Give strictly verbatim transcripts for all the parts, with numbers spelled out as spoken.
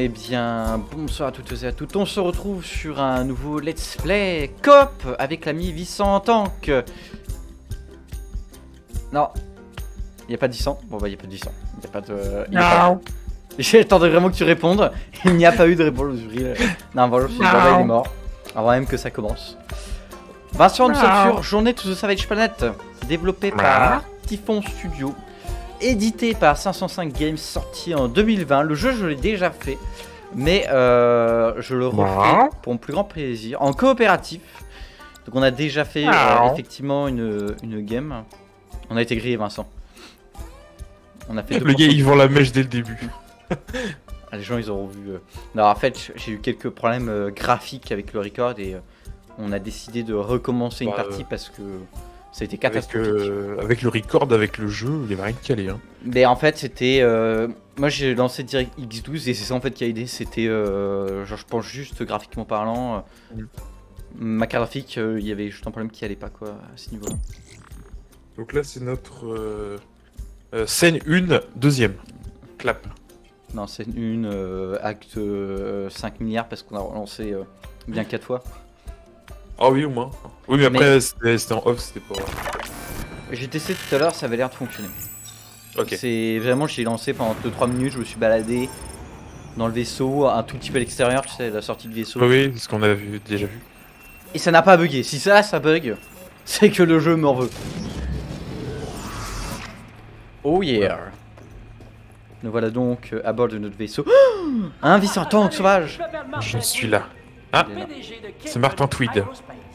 Eh bien, bonsoir à toutes et à tous. On se retrouve sur un nouveau Let's Play Coop avec l'ami Vincent en tank. Non, il n'y a pas de Vincent. Bon bah il n'y a pas de Vincent. Il n'y a pas de... Non. J'attendais vraiment que tu répondes. Il n'y a pas eu de réponse. Non, bonjour, je suis Bordeaux, il est mort. Avant même que ça commence. Vincent, nous sommes sur Journée to the Savage Planet, développé par Typhon Studio, édité par cinq cent cinq Games, sorti en deux mille vingt. Le jeu, je l'ai déjà fait, mais euh, je le refais pour mon plus grand plaisir, en coopératif. Donc on a déjà fait euh, effectivement une, une game. On a été grillé, Vincent. On a fait le gars, il vend la mèche dès le début. Les gens, ils auront vu... Euh... Non, en fait, j'ai eu quelques problèmes euh, graphiques avec le record et euh, on a décidé de recommencer une bah, partie euh... parce que ça a été catastrophique. Avec, euh, avec le record, avec le jeu, il n'y avait rien de calé. Hein. Mais en fait, c'était... Euh... Moi, j'ai lancé direct X douze et c'est ça en fait qui a aidé. C'était, euh... genre, je pense juste graphiquement parlant, euh... mm. ma carte graphique, il euh, y avait juste un problème qui allait pas, quoi, à ce niveau-là. Donc là, c'est notre euh... Euh, scène un, deuxième. Clap. Non, c'est une euh, acte euh, cinq milliards parce qu'on a relancé euh, bien quatre fois. Ah oui, au moins. Oui, mais après, mais... c'était en off, c'était pas... J'ai testé tout à l'heure, ça avait l'air de fonctionner. Ok. C'est vraiment, j'ai lancé pendant deux trois minutes, je me suis baladé dans le vaisseau, un tout petit peu à l'extérieur, tu sais, la sortie du vaisseau. Oui, c'est ce qu'on a vu, déjà vu. Et ça n'a pas bugué. Si ça, ça bug, c'est que le jeu m'en veut. Oh yeah. Nous voilà donc à bord de notre vaisseau. Oh, un Vincent tank sauvage. Je suis là. Ah, c'est Martin Tweed.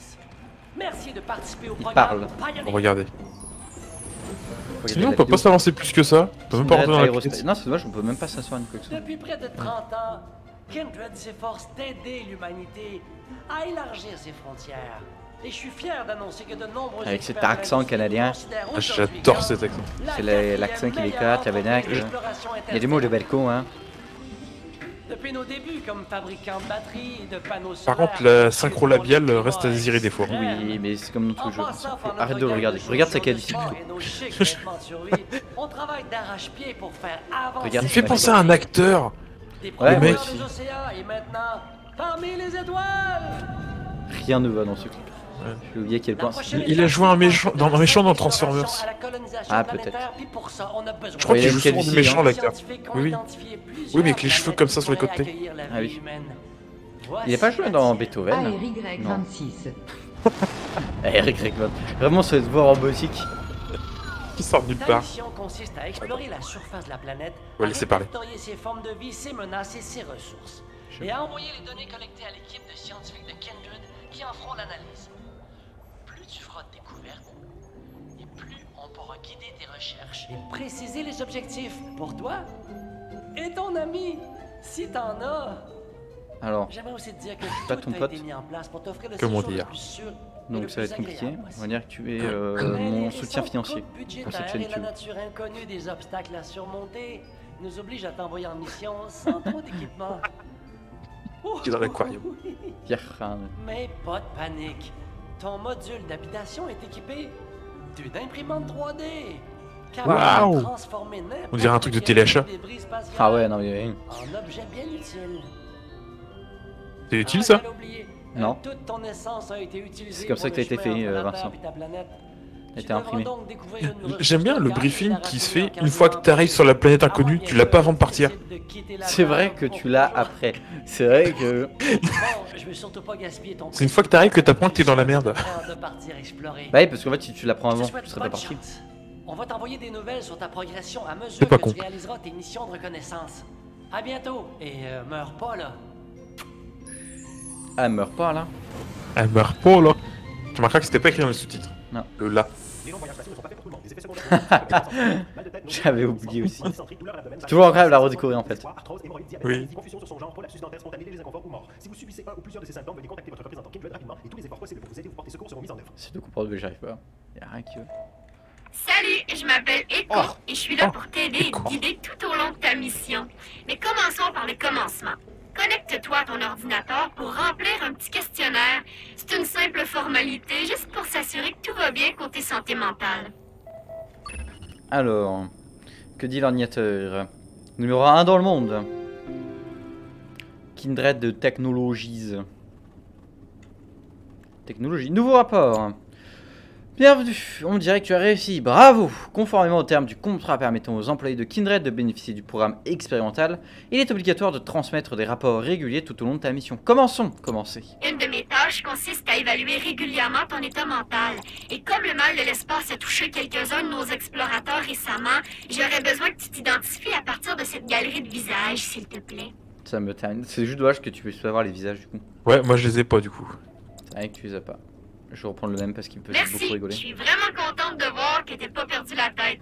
Il parle. Bon, regardez. Sinon, on peut pas s'avancer plus que ça. On peut même pas rentrer dans la pièce. Non, c'est dommage, on peut même pas s'asseoir une quoi que ce soit. Depuis près de trente ans, Kindred s'efforce d'aider l'humanité à élargir ses frontières. Et je suis fier d'annoncer que de nombreux avec cet accent canadien. Ah, j'adore cet accent. C'est l'accent qui l'éclate, tabernacle. Il y a des mots de balcon, hein. Depuis nos débuts comme fabricant de batteries et de panneaux solaires. Par contre, la synchro labiale reste à désirer des fois. Oui, mais c'est comme notre jeu. Arrête de le regarder. Regarde sa qualité. On travaille d'arrache-pied pour faire avancer. Il me fait penser à un acteur. Ouais, le mec. Et maintenant, parmi les étoiles. Rien ne va dans ce clip. Ouais. J'ai oublié quel point. Il a joué un méchant dans, un méchant dans Transformers. Ah, peut-être. Je crois qu'il joue souvent des méchants, l'acteur. Oui, oui. Oui, mais avec les cheveux comme ça sur les côtés. Ah oui. Il n'est pas joué dans Beethoven. A R Y vingt-six. A R Y vingt-six. Vraiment, cette voix robotique. Qui sort nulle part. La mission consiste à explorer la surface de la planète, à répertorier ses formes de vie, ses menaces et ses ressources, et à envoyer les données collectées à l'équipe de scientifiques de Kindred qui en feront l'analyse. Plus tu feras de découvertes, et plus on pourra guider tes recherches et préciser les objectifs pour toi et ton ami, si t'en as. Alors, j'aimerais aussi te dire que pas ton pote. Mis en place pour t'offrir le Comment dire? Donc ça va être compliqué. On va dire que tu es euh, mon soutien financier pour cette chaîne YouTube. La nature inconnue des obstacles à surmonter nous oblige à t'envoyer en mission sans trop d'équipement. Qui est dans l'aquarium. Mais pas de panique. Ton module d'habitation est équipé d'une imprimante trois D. Waouh! On dirait un truc de téléachat. Ah ouais, non mais... En objet bien utile. C'est utile ça? Non. C'est comme ça que t'as été fait, euh, Vincent. A été imprimé. J'aime bien le briefing qui se fait une fois que tu arrives sur la planète inconnue, tu l'as pas avant de partir. C'est vrai que tu l'as après. C'est vrai que... C'est une fois que tu arrives que tu apprends que t'es dans la merde. Bah oui, parce qu'en fait si tu l'apprends avant, tu serais pas parti. On va t'envoyer des nouvelles sur ta progression à mesure que tu réaliseras tes missions de reconnaissance. À bientôt, et euh, meurs pas là. Ah, elle meurt pas là. Elle meurt pas là. Tu remarqueras que c'était pas écrit dans le sous-titre. Non. Le là. J'avais oublié aussi. C'est toujours agréable à redécouvrir en fait. Oui. C'est de comprendre que j'arrive pas. Y'a rien qui veut. Salut, je m'appelle Echo oh. et je suis là pour t'aider et te guider tout au long de ta mission. Mais commençons par le commencement. Connecte-toi à ton ordinateur pour remplir un petit questionnaire. C'est une simple formalité, juste pour s'assurer que tout va bien côté santé mentale. Alors, que dit l'ordinateur? Numéro un dans le monde. Kindred de Technologies. Technologie. Nouveau rapport. Bienvenue. On dirait que tu as réussi. Bravo. Conformément aux termes du contrat permettant aux employés de Kindred de bénéficier du programme expérimental, il est obligatoire de transmettre des rapports réguliers tout au long de ta mission. Commençons. Commencez. Une de mes tâches consiste à évaluer régulièrement ton état mental. Et comme le mal de l'espace a touché quelques-uns de nos explorateurs récemment, j'aurais besoin que tu t'identifies à partir de cette galerie de visages, s'il te plaît. Ça me termine. C'est juste dommage que tu puisses avoir les visages du coup. Ouais, moi je les ai pas du coup. C'est vrai que tu les as pas. Je vais reprendre le même parce qu'il peut Merci, beaucoup rigoler. je suis vraiment contente de voir que t'as pas perdu la tête.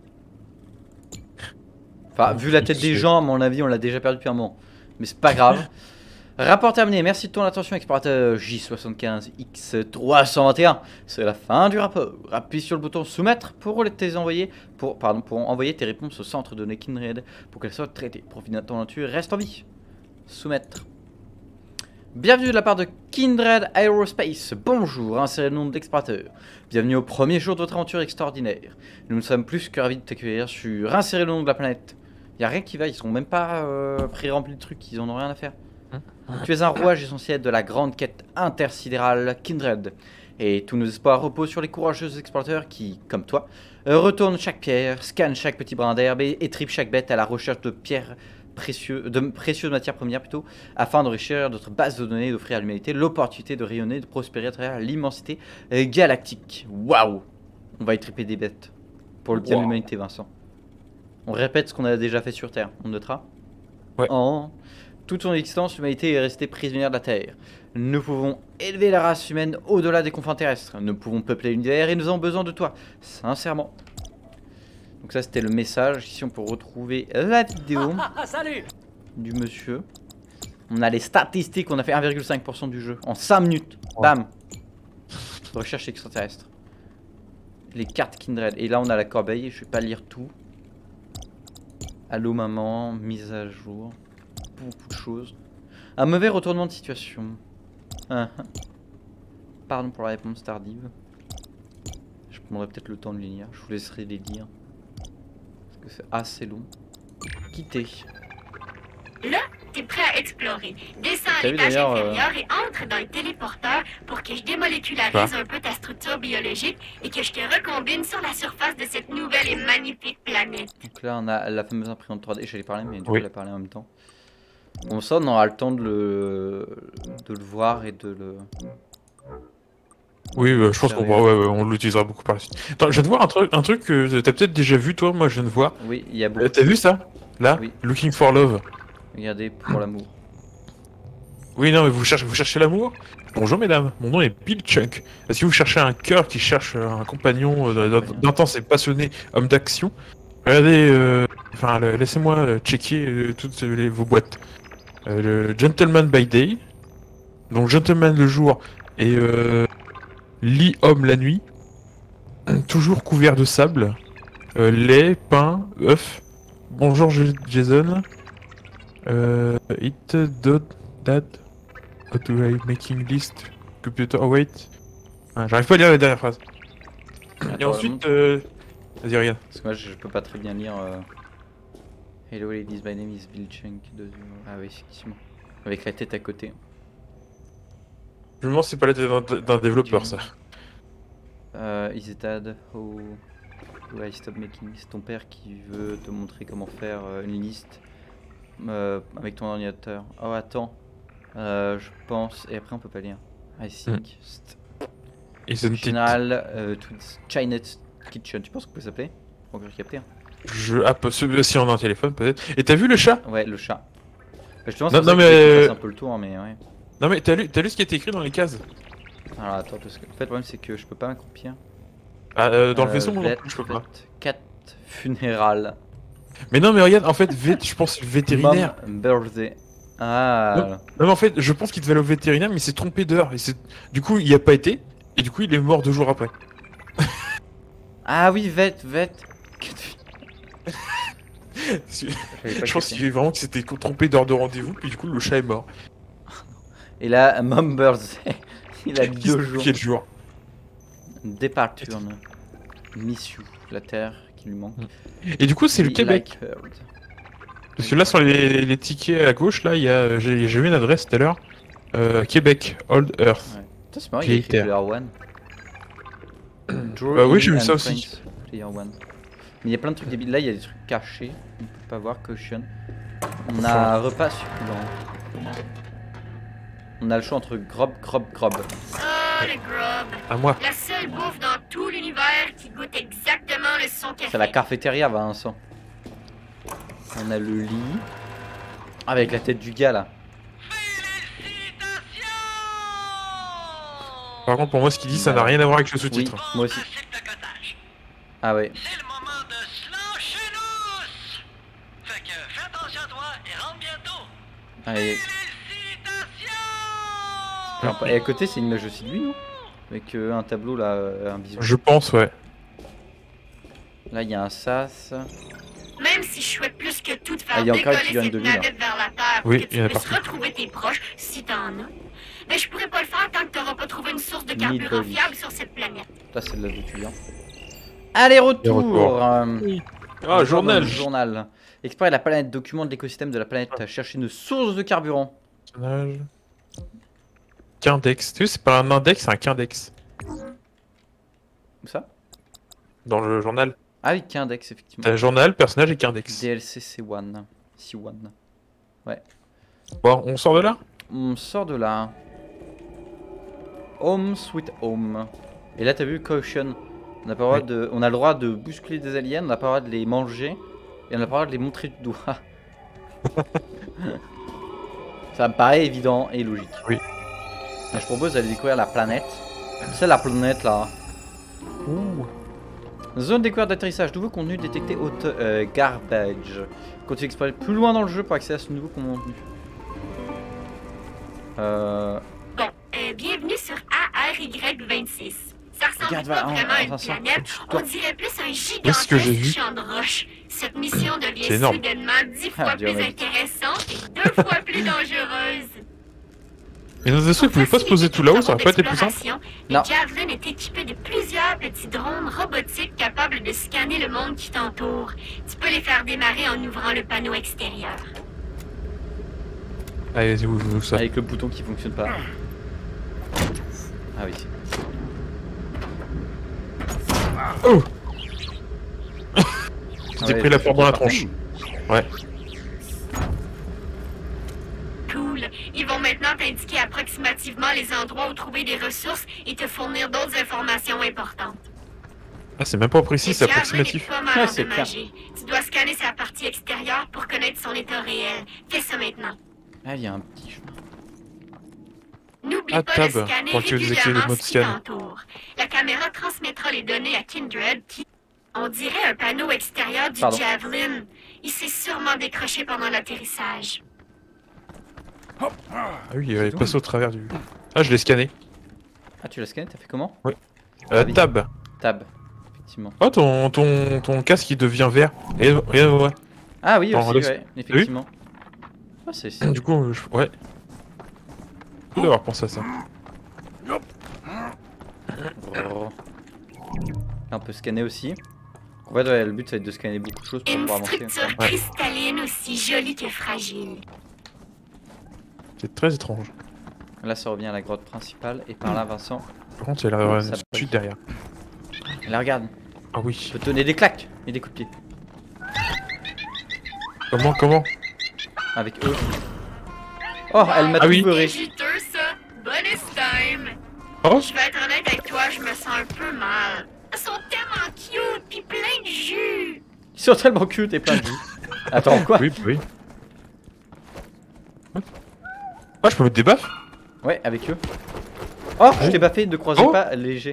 Enfin, vu la tête des gens, à mon avis, on l'a déjà perdu depuis un moment. Mais c'est pas grave. Rapport terminé. Merci de ton attention, explorateur J soixante-quinze X trois cent vingt et un. C'est la fin du rapport. Appuie sur le bouton soumettre pour les envoyer, pour, pardon, pour envoyer tes réponses au centre de données Kindred pour qu'elles soient traitées. Profite de ton nature, reste en vie. Soumettre. Bienvenue de la part de Kindred Aerospace. Bonjour, insérez le nom d'explorateur. Bienvenue au premier jour de votre aventure extraordinaire. Nous ne sommes plus que ravis de t'accueillir sur insérez le nom de la planète. Y a rien qui va, ils sont même pas euh, pré-remplis de trucs, ils en ont rien à faire. Tu es un rouage essentiel de la grande quête intersidérale Kindred. Et tous nos espoirs reposent sur les courageux explorateurs qui, comme toi, euh, retournent chaque pierre, scannent chaque petit brin d'herbe et étripent chaque bête à la recherche de pierres précieux, de précieuses matières premières plutôt, afin d'enrichir notre base de données et d'offrir à l'humanité l'opportunité de rayonner et de prospérer à travers l'immensité euh, galactique. Waouh! On va étriper des bêtes. Pour le bien de l'humanité, Vincent. On répète ce qu'on a déjà fait sur Terre. On notera? Ouais. En toute son existence, l'humanité est restée prisonnière de la Terre. Nous pouvons élever la race humaine au-delà des confins terrestres. Nous pouvons peupler l'univers et nous avons besoin de toi. Sincèrement. Donc ça c'était le message. Ici on peut retrouver la vidéo Salut. du monsieur. On a les statistiques, on a fait un virgule cinq pour cent du jeu en cinq minutes. Bam. Recherche extraterrestre. Les cartes Kindred. Et là on a la corbeille, je vais pas lire tout. Allô maman, mise à jour. Beaucoup de choses. Un mauvais retournement de situation. Ah, ah. Pardon pour la réponse tardive. Je prendrai peut-être le temps de les lire. Je vous laisserai les lire. Parce que c'est assez long. Quitter. Là, t'es prêt à explorer. Descends à T'as vu l'étage d'ailleurs, inférieur et entre dans le téléporteur pour que je démolécularise un peu ta structure biologique et que je te recombine sur la surface de cette nouvelle et magnifique planète. Donc là on a la fameuse imprimante trois D. J'allais parler mais du coup Oui. elle a parlé en même temps. Bon ça on aura le temps de le, de le voir et de le... Oui, bah, je pense qu'on Sérieux. ouais, ouais, on l'utilisera beaucoup par la suite. Attends, je viens de voir un truc, un truc que t'as peut-être déjà vu toi, moi je viens de voir. Oui, il y a beaucoup. Euh, T'as vu ça? Là Oui. Looking for love. Regardez pour l'amour. Oui, non, mais vous cherchez, vous cherchez l'amour? Bonjour mesdames, mon nom est Bill Chunk. Si vous cherchez un cœur qui cherche un compagnon euh, d'intense et passionné, homme d'action, regardez, euh, enfin, le- laissez-moi euh, checker euh, toutes les- vos boîtes. Euh, le Gentleman by Day, donc Gentleman le jour et euh, lit homme la nuit, toujours couvert de sable, euh, lait, pain, œuf. Bonjour je- Jason. Euh, it dot dad. How do I making list computer? Oh wait. Ah, j'arrive pas à lire la dernière phrase. Et Attends, ensuite, euh... vas-y regarde. Parce que moi je, je peux pas très bien lire. Euh... Hello ladies, my name is Bill Chunk. De... Ah oui, effectivement. Avec la tête à côté. Je me demande si c'est pas la tête d'un- d'un développeur ça. Euh, is it dad? How do I stop making? C'est ton père qui veut te montrer comment faire euh, une liste euh, avec ton ordinateur. Oh attends. Euh, je pense. Et après on peut pas lire. I think. Isn't it? Général euh, to Chinese Kitchen. Tu penses qu'on peut s'appeler? Faut encore capter. Je... Ah, peut- ce- si on a un téléphone peut-être. Et t'as vu le chat? Ouais, le chat. Bah, justement, Non, c'est non, mais... mais- fasse un peu le tour, mais ouais. Non mais t'as lu, t'as lu ce qui a été écrit dans les cases? Alors attends, parce que en fait, le problème c'est que je peux pas m'accroupir. Ah, euh, dans le Euh, vaisseau moi non vet- plus, je peux pas. Cat funéral. Mais non mais regarde, en fait, vet- je pense vétérinaire. Mom birthday. Ah. Non mais en fait, je pense qu'il devait aller au vétérinaire, mais il s'est trompé d'heure. Et c'est- du coup, il y a pas été. Et du coup, il est mort deux jours après. Ah oui, vet, vet. Je J'avais pas pense capté. qu'il vraiment qu'il s'était trompé d'heure de rendez-vous, puis du coup, le chat est mort. Et là, Mom birthday. Il a deux jours. Quel jour? Departure. Miss you. La terre qui lui manque. Et du coup, c'est le Be Québec. like heard. Parce que là, sur les, les tickets à gauche, là, il y a, j'ai j'ai vu une adresse tout à l'heure. Euh, Québec, Old Earth. Ouais. Putain, c'est marrant, il y a écrit Player. Player One. Bah oui, j'ai vu ça and aussi. Friends, Player One. Mais il y a plein de trucs débiles. Là, il y a des trucs cachés. On peut pas voir. Caution. On a un repas succulent. On a le choix entre Grob, Grob, Grob. Oh, le grub. À moi. La seule bouffe dans tout l'univers qui goûte exactement le son café. C'est la cafétéria, Vincent. On a le lit. Avec la tête du gars là. Par contre, pour moi, ce qu'il dit, ça n'a rien à voir avec le Oui, sous-titre. moi aussi. Ah ouais. C'est le moment de se lâcher lousse. Fait que fais attention à toi et rentre bientôt. Allez. Félicitations! Et à côté, c'est une image aussi de lui, non? Avec euh, un tableau là, euh, un bisou. Je pense, ouais. Là, il y a un sas. Même si je souhaite plus que tout de faire Ah, il y a encore décoller qui viennent cette de lui, là. navette vers la Terre Oui, pour que il y en a tu puisses partout. retrouver tes proches, si t'en as, mais je pourrais pas le faire tant que t'auras pas trouvé une source de Ni carburant de vie. fiable sur cette planète. Là, c'est là d'où tu viens. Allez, retour, retour. euh, Ah, dans journal. le journal. Explorer la planète, documente l'écosystème de la planète, chercher une source de carburant. Personnage. Quindex. Tu sais, c'est pas un index, c'est un quindex. Où ça? Dans le journal. Ah oui, qu'index, effectivement. T'as journal, personnage et quindex. D L C C un. C un. Bon, on sort de là? On sort de là. Home sweet home. Et là, t'as vu Caution. On a, pas le droit Oui. de... on a le droit de bousculer des aliens, on n'a pas le droit de les manger. Et on n'a pas le droit de les montrer du doigt. Ça me paraît évident et logique. Oui. Mais je propose d'aller découvrir la planète. C'est la planète là. Ouh. Zone découverte d'atterrissage, nouveau contenu détecté au euh, garbage. Continue d'explorer plus loin dans le jeu pour accéder à ce nouveau contenu. Euh... Bon, euh, bienvenue sur A R Y vingt-six. Ça ressemble Regarde, pas va, vraiment on- à on une s'en sort. planète, Au-dessus de on toi. dirait plus un Qu'est-ce que j'ai gigantesque vu? champ de roche. Cette mission devient C'est énorme. soudainement dix Ah, fois Dieu plus m'a dit. intéressante et deux fois plus dangereuse. Mais dans des trucs, vous pouvez pas se poser tout là-haut, ça aurait pas été plus simple? Non. Le Javelin est équipé de plusieurs petits drones robotiques capables de scanner le monde qui t'entoure. Tu peux les faire démarrer en ouvrant le panneau extérieur. Allez, vas-y, où, où ça? Avec le bouton qui fonctionne pas. Ah oui. Oh! Ah J'ai ouais, pris la je- porte dans la tronche. Ouais. Cool. Ils vont maintenant t'indiquer approximativement les endroits où trouver des ressources et te fournir d'autres informations importantes. Ah, c'est même pas précis, Le c'est Javelin approximatif. est pas mal Ouais, c'est endommagé. Tu dois scanner sa partie extérieure pour connaître son état réel. Fais ça maintenant. Ah, il y a un petit chemin. N'oublie Ah, pas tab, de scanner quand tu veux désactiver régulièrement le mode ce qui scan. t'entoure. La caméra transmettra les données à Kindred qui, on dirait un panneau extérieur du Pardon. Javelin. Il s'est sûrement décroché pendant l'atterrissage. Ah oui, il est passé au travers du... Ah, je l'ai scanné. Ah, tu l'as scanné, t'as fait comment? Euh, Ah oui. tab. Tab, effectivement. Oh, ton, ton, ton casque, il devient vert. Et rien, ouais. Ah oui, Attends, aussi, laisse- ouais, effectivement. Ah, c'est c'est- Du coup, euh, je... ouais. Cool d'avoir pensé à ça. Oh. Là, on peut scanner aussi. En fait, ouais, le but, ça va être de scanner beaucoup de choses pour Une pouvoir avancer. structure Ouais. cristalline aussi jolie que fragile. C'est très étrange. Là, ça revient à la grotte principale. Et par là, Vincent. Par contre, il y a la Ça suite derrière. Là, regarde. Ah oui. Je peux te donner des claques et des coups de pied. Comment, comment? Avec eux. Oh, elle m'a Ah tout oui. beurré. C'est juteux, ça. Bonus time. Oh, Je vais être honnête avec toi, je me sens un peu mal. Ils sont tellement cute puis plein de jus. Ils sont tellement cute et plein de jus. Attends, quoi? oui, oui. Ah, je peux mettre des baffes? Ouais, avec eux. Oh, je Oh. t'ai pas fait de croiser Oh. pas léger.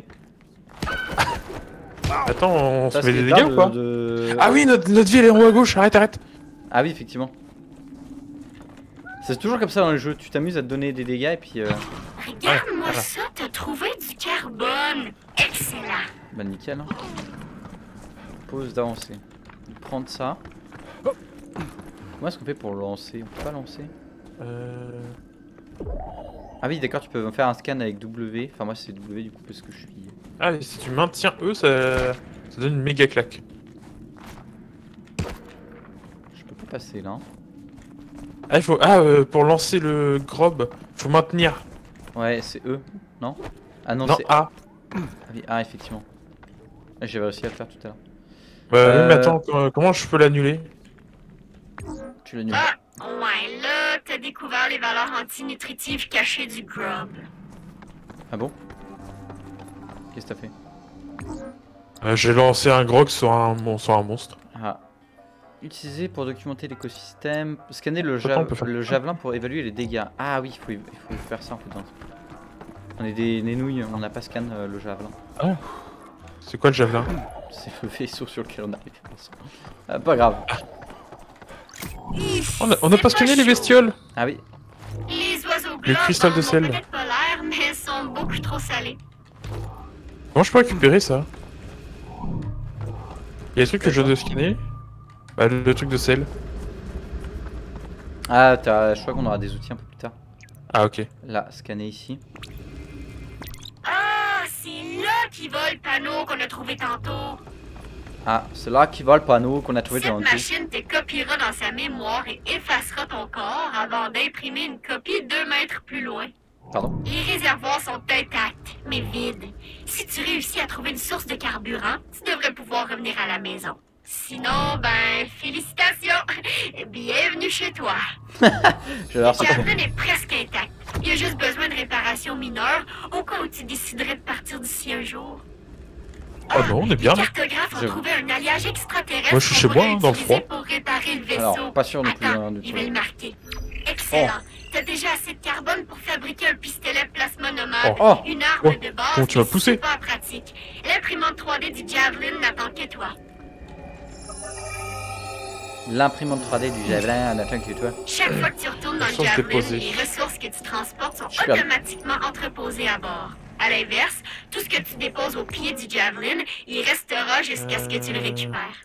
Attends, on Ça, se met c'est des bien dégâts ou pas? de- Ah oui, notre, notre vie elle est en haut à gauche, arrête, arrête. Ah oui, effectivement. C'est toujours comme ça dans le jeu. Tu t'amuses à te donner des dégâts et puis. Euh... Regarde-moi voilà. ça, t'as trouvé du carbone. Excellent. Bah, nickel. Hein. Pause d'avancer. Prendre ça. Comment est-ce qu'on fait pour lancer? On peut pas lancer? Euh... Ah oui, d'accord, tu peux faire un scan avec W. Enfin, moi, c'est W du coup parce que je suis. Ah, et si tu maintiens eux, ça, ça donne une méga claque. Je peux pas passer là. Ah, il faut... ah euh, pour lancer le grob, faut maintenir. Ouais, c'est eux, non? Ah non, Non, c'est A. Ah, oui, ah, effectivement. J'avais réussi à le faire tout à l'heure. Bah Euh, oui, mais attends, comment- comment je peux l'annuler? Tu l'annules. Ah, ouais, là, t'as découvert les valeurs antinutritives cachées du grub. Ah bon? Qu'est-ce que t'as fait? Euh, J'ai lancé un grog sur un, mon- sur un monstre. Ah. Utilisé pour documenter l'écosystème. Scanner le, Attends, ja- on peut faire le ça. javelin pour évaluer les dégâts. Ah oui, il faut, il faut faire ça en fait. On est des, des nouilles, on n'a pas scan euh, le javelin. Ah. C'est quoi le javelin? C'est le vaisseau sur lequel on arrive. Ah, pas grave. On a, on a pas scanné les bestioles. Ah oui. Les oiseaux Le globes cristal de en ont sel. peut-être pas l'air, mais sont beaucoup trop salés. Comment je peux récupérer ça? Il y a des trucs que je dois scanner? Bah le, le truc de sel. Ah, t'as- je crois qu'on aura des outils un peu plus tard. Ah ok. Là, scanner ici. Ah, c'est là qui va le panneau qu'on a trouvé tantôt. Ah, c'est là qui va le panneau qu'on a trouvé Cette dans le machine te copiera dans sa mémoire et effacera ton corps avant d'imprimer une copie deux mètres plus loin. Pardon. Les réservoirs sont intacts, mais vides. Si tu réussis à trouver une source de carburant, tu devrais pouvoir revenir à la maison. Sinon, ben, félicitations! Bienvenue chez toi. Je vais voir Le ça. javelin est presque intact. Il y a juste besoin de réparations mineures au cas où tu déciderais de partir d'ici un jour. Oh non, on est bien Les là. cartographes ont Je- trouvé un alliage extraterrestre Moi, je suis qu'on chez moi, pourrait hein, dans le utiliser froid. pour réparer le vaisseau. Alors, pas sûr non plus, Attends, hein, du il tout. va le marquer. Excellent. Oh. T'as déjà assez de carbone pour fabriquer un pistolet plasma nomade, Oh. une arme Oh. de base. Comment tu m'as et poussé? super pratique. L'imprimante trois D du Javelin n'attend que toi. L'imprimante trois D du javelin n'attend que toi. Chaque fois que tu retournes dans le Ressources Javelin, déposées. les ressources que tu transportes sont Super. automatiquement entreposées à bord. À l'inverse, tout ce que tu déposes au pied du Javelin, il restera jusqu'à ce que tu le récupères.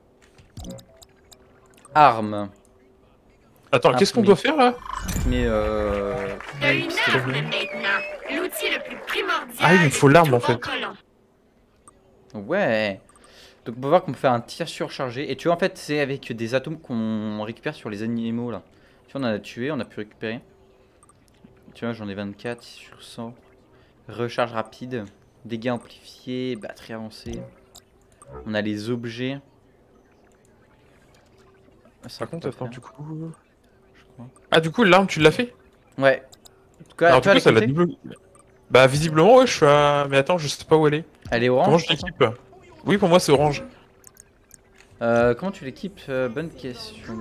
Arme. Attends, qu'est-ce qu'on doit faire là? Mais euh... T'as une c'est arme le- maintenant, l'outil le plus primordial. Ah, il me faut de l'arme, tout en fait. bon colon. Ouais. Donc on peut voir qu'on peut faire un tir surchargé. Et tu vois en fait c'est avec des atomes qu'on récupère sur les animaux là. Tu vois on en a tué, on a pu récupérer. Tu vois j'en ai vingt-quatre sur cent. Recharge rapide. Dégâts amplifiés, batterie avancée. On a les objets. Ça Par contre, peut attends, faire, du coup. je crois. Ah, du coup, l'arme, tu l'as fait? Ouais. En tout cas, Alors, tu du vois, coup, ça elle, va est double. Bah, visiblement, ouais, je suis à. Mais attends, je sais pas où elle est. elle est orange. Comment je je pense, hein. l'équipe? Oui, pour moi, c'est orange. Euh, comment tu l'équipes? Euh, Bonne question.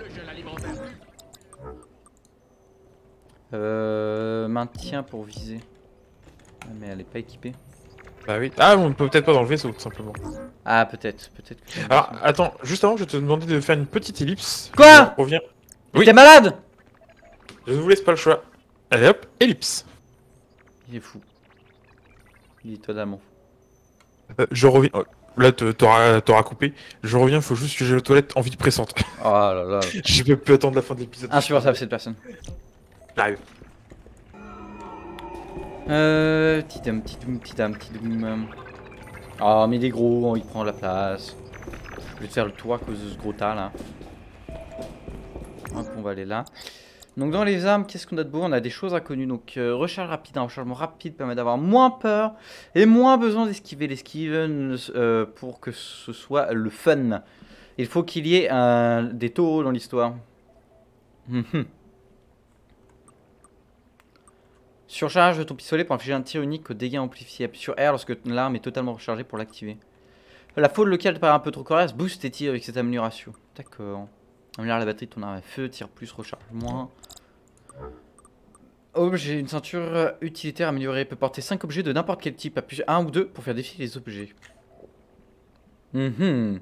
Euh, maintien pour viser. Ah, mais elle est pas équipée. Bah oui. Ah, on peut peut-être pas dans le vaisseau, tout simplement. Ah peut-être, peut-être que... Alors, attends, juste avant, je vais te demander de faire une petite ellipse. Quoi? Je reviens. Mais Oui. t'es malade? Je ne vous laisse pas le choix. Allez hop, ellipse. Il est fou. Il est totalement fou. Euh, je reviens. oh, Là, te- t'auras t'auras coupé. Je reviens, faut juste que j'ai aux toilettes envie pressante. Oh là là. Je peux plus attendre la fin de l'épisode. Insupportable cette personne. J'arrive. Euh... Petit dame, petit doum, petit dame, petit doum. Oh mais il est gros, il prend la place. Je vais te faire le tour à cause de ce gros tas là. Hop, on va aller là. Donc dans les armes, qu'est-ce qu'on a de beau? On a des choses inconnues. Donc euh, recharge rapide, un rechargement rapide permet d'avoir moins peur et moins besoin d'esquiver l'esquive euh, pour que ce soit le fun. Il faut qu'il y ait un... des taureaux dans l'histoire. Mhm. Surcharge de ton pistolet pour infliger un tir unique au dégâts amplifié. Appuie sur R lorsque l'arme est totalement rechargée pour l'activer. La faute locale te paraît un peu trop coriace, booste tes tirs avec cette amélioration. D'accord. Améliore la batterie de ton arme à feu, tire plus, recharge moins. Objet, une ceinture utilitaire améliorée peut porter cinq objets de n'importe quel type. Appuie un ou deux pour faire défiler les objets. Mhm.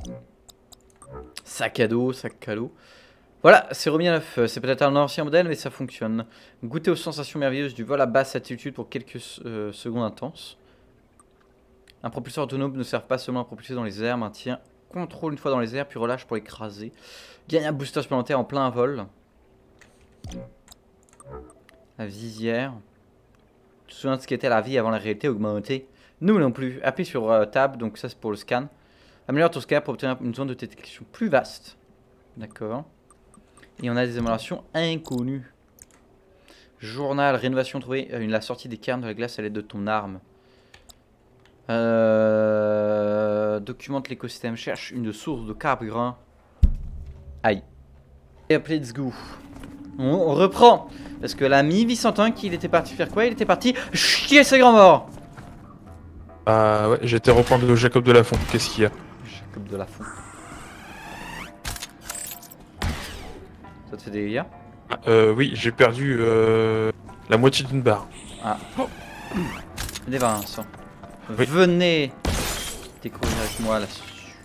Sac à dos, sac à dos. Voilà, c'est remis à neuf. C'est peut-être un ancien modèle, mais ça fonctionne. Goûtez aux sensations merveilleuses du vol à basse altitude pour quelques euh, secondes intenses. Un propulseur autonome ne sert pas seulement à propulser dans les airs, maintient contrôle une fois dans les airs, puis relâche pour écraser. Gagne un booster supplémentaire en plein vol. La visière. Tu te souviens de ce qu'était la vie avant la réalité augmentée? Nous non plus. Appuie sur euh, Tab, donc ça c'est pour le scan. Améliore ton scan pour obtenir une zone de détection plus vaste. D'accord. Et on a des améliorations inconnues. Journal, rénovation trouvée, euh, la sortie des cairns de la glace à l'aide de ton arme. Euh... Documente l'écosystème, cherche une source de carburant. Aïe. Et hop, let's go. On, on reprend. Parce que l'ami Vicentin, qu'il était parti faire quoi? Il était parti chier ses grands morts. Ah ouais, j'étais reprendre le Jacob de Lafont. Qu'est-ce qu'il y a? Jacob de Lafont. Ça te fait des dégâts? Euh, oui, j'ai perdu euh, la moitié d'une barre. Ah. Venez Vincent. Oui. Venez découvrir avec moi là-dessus.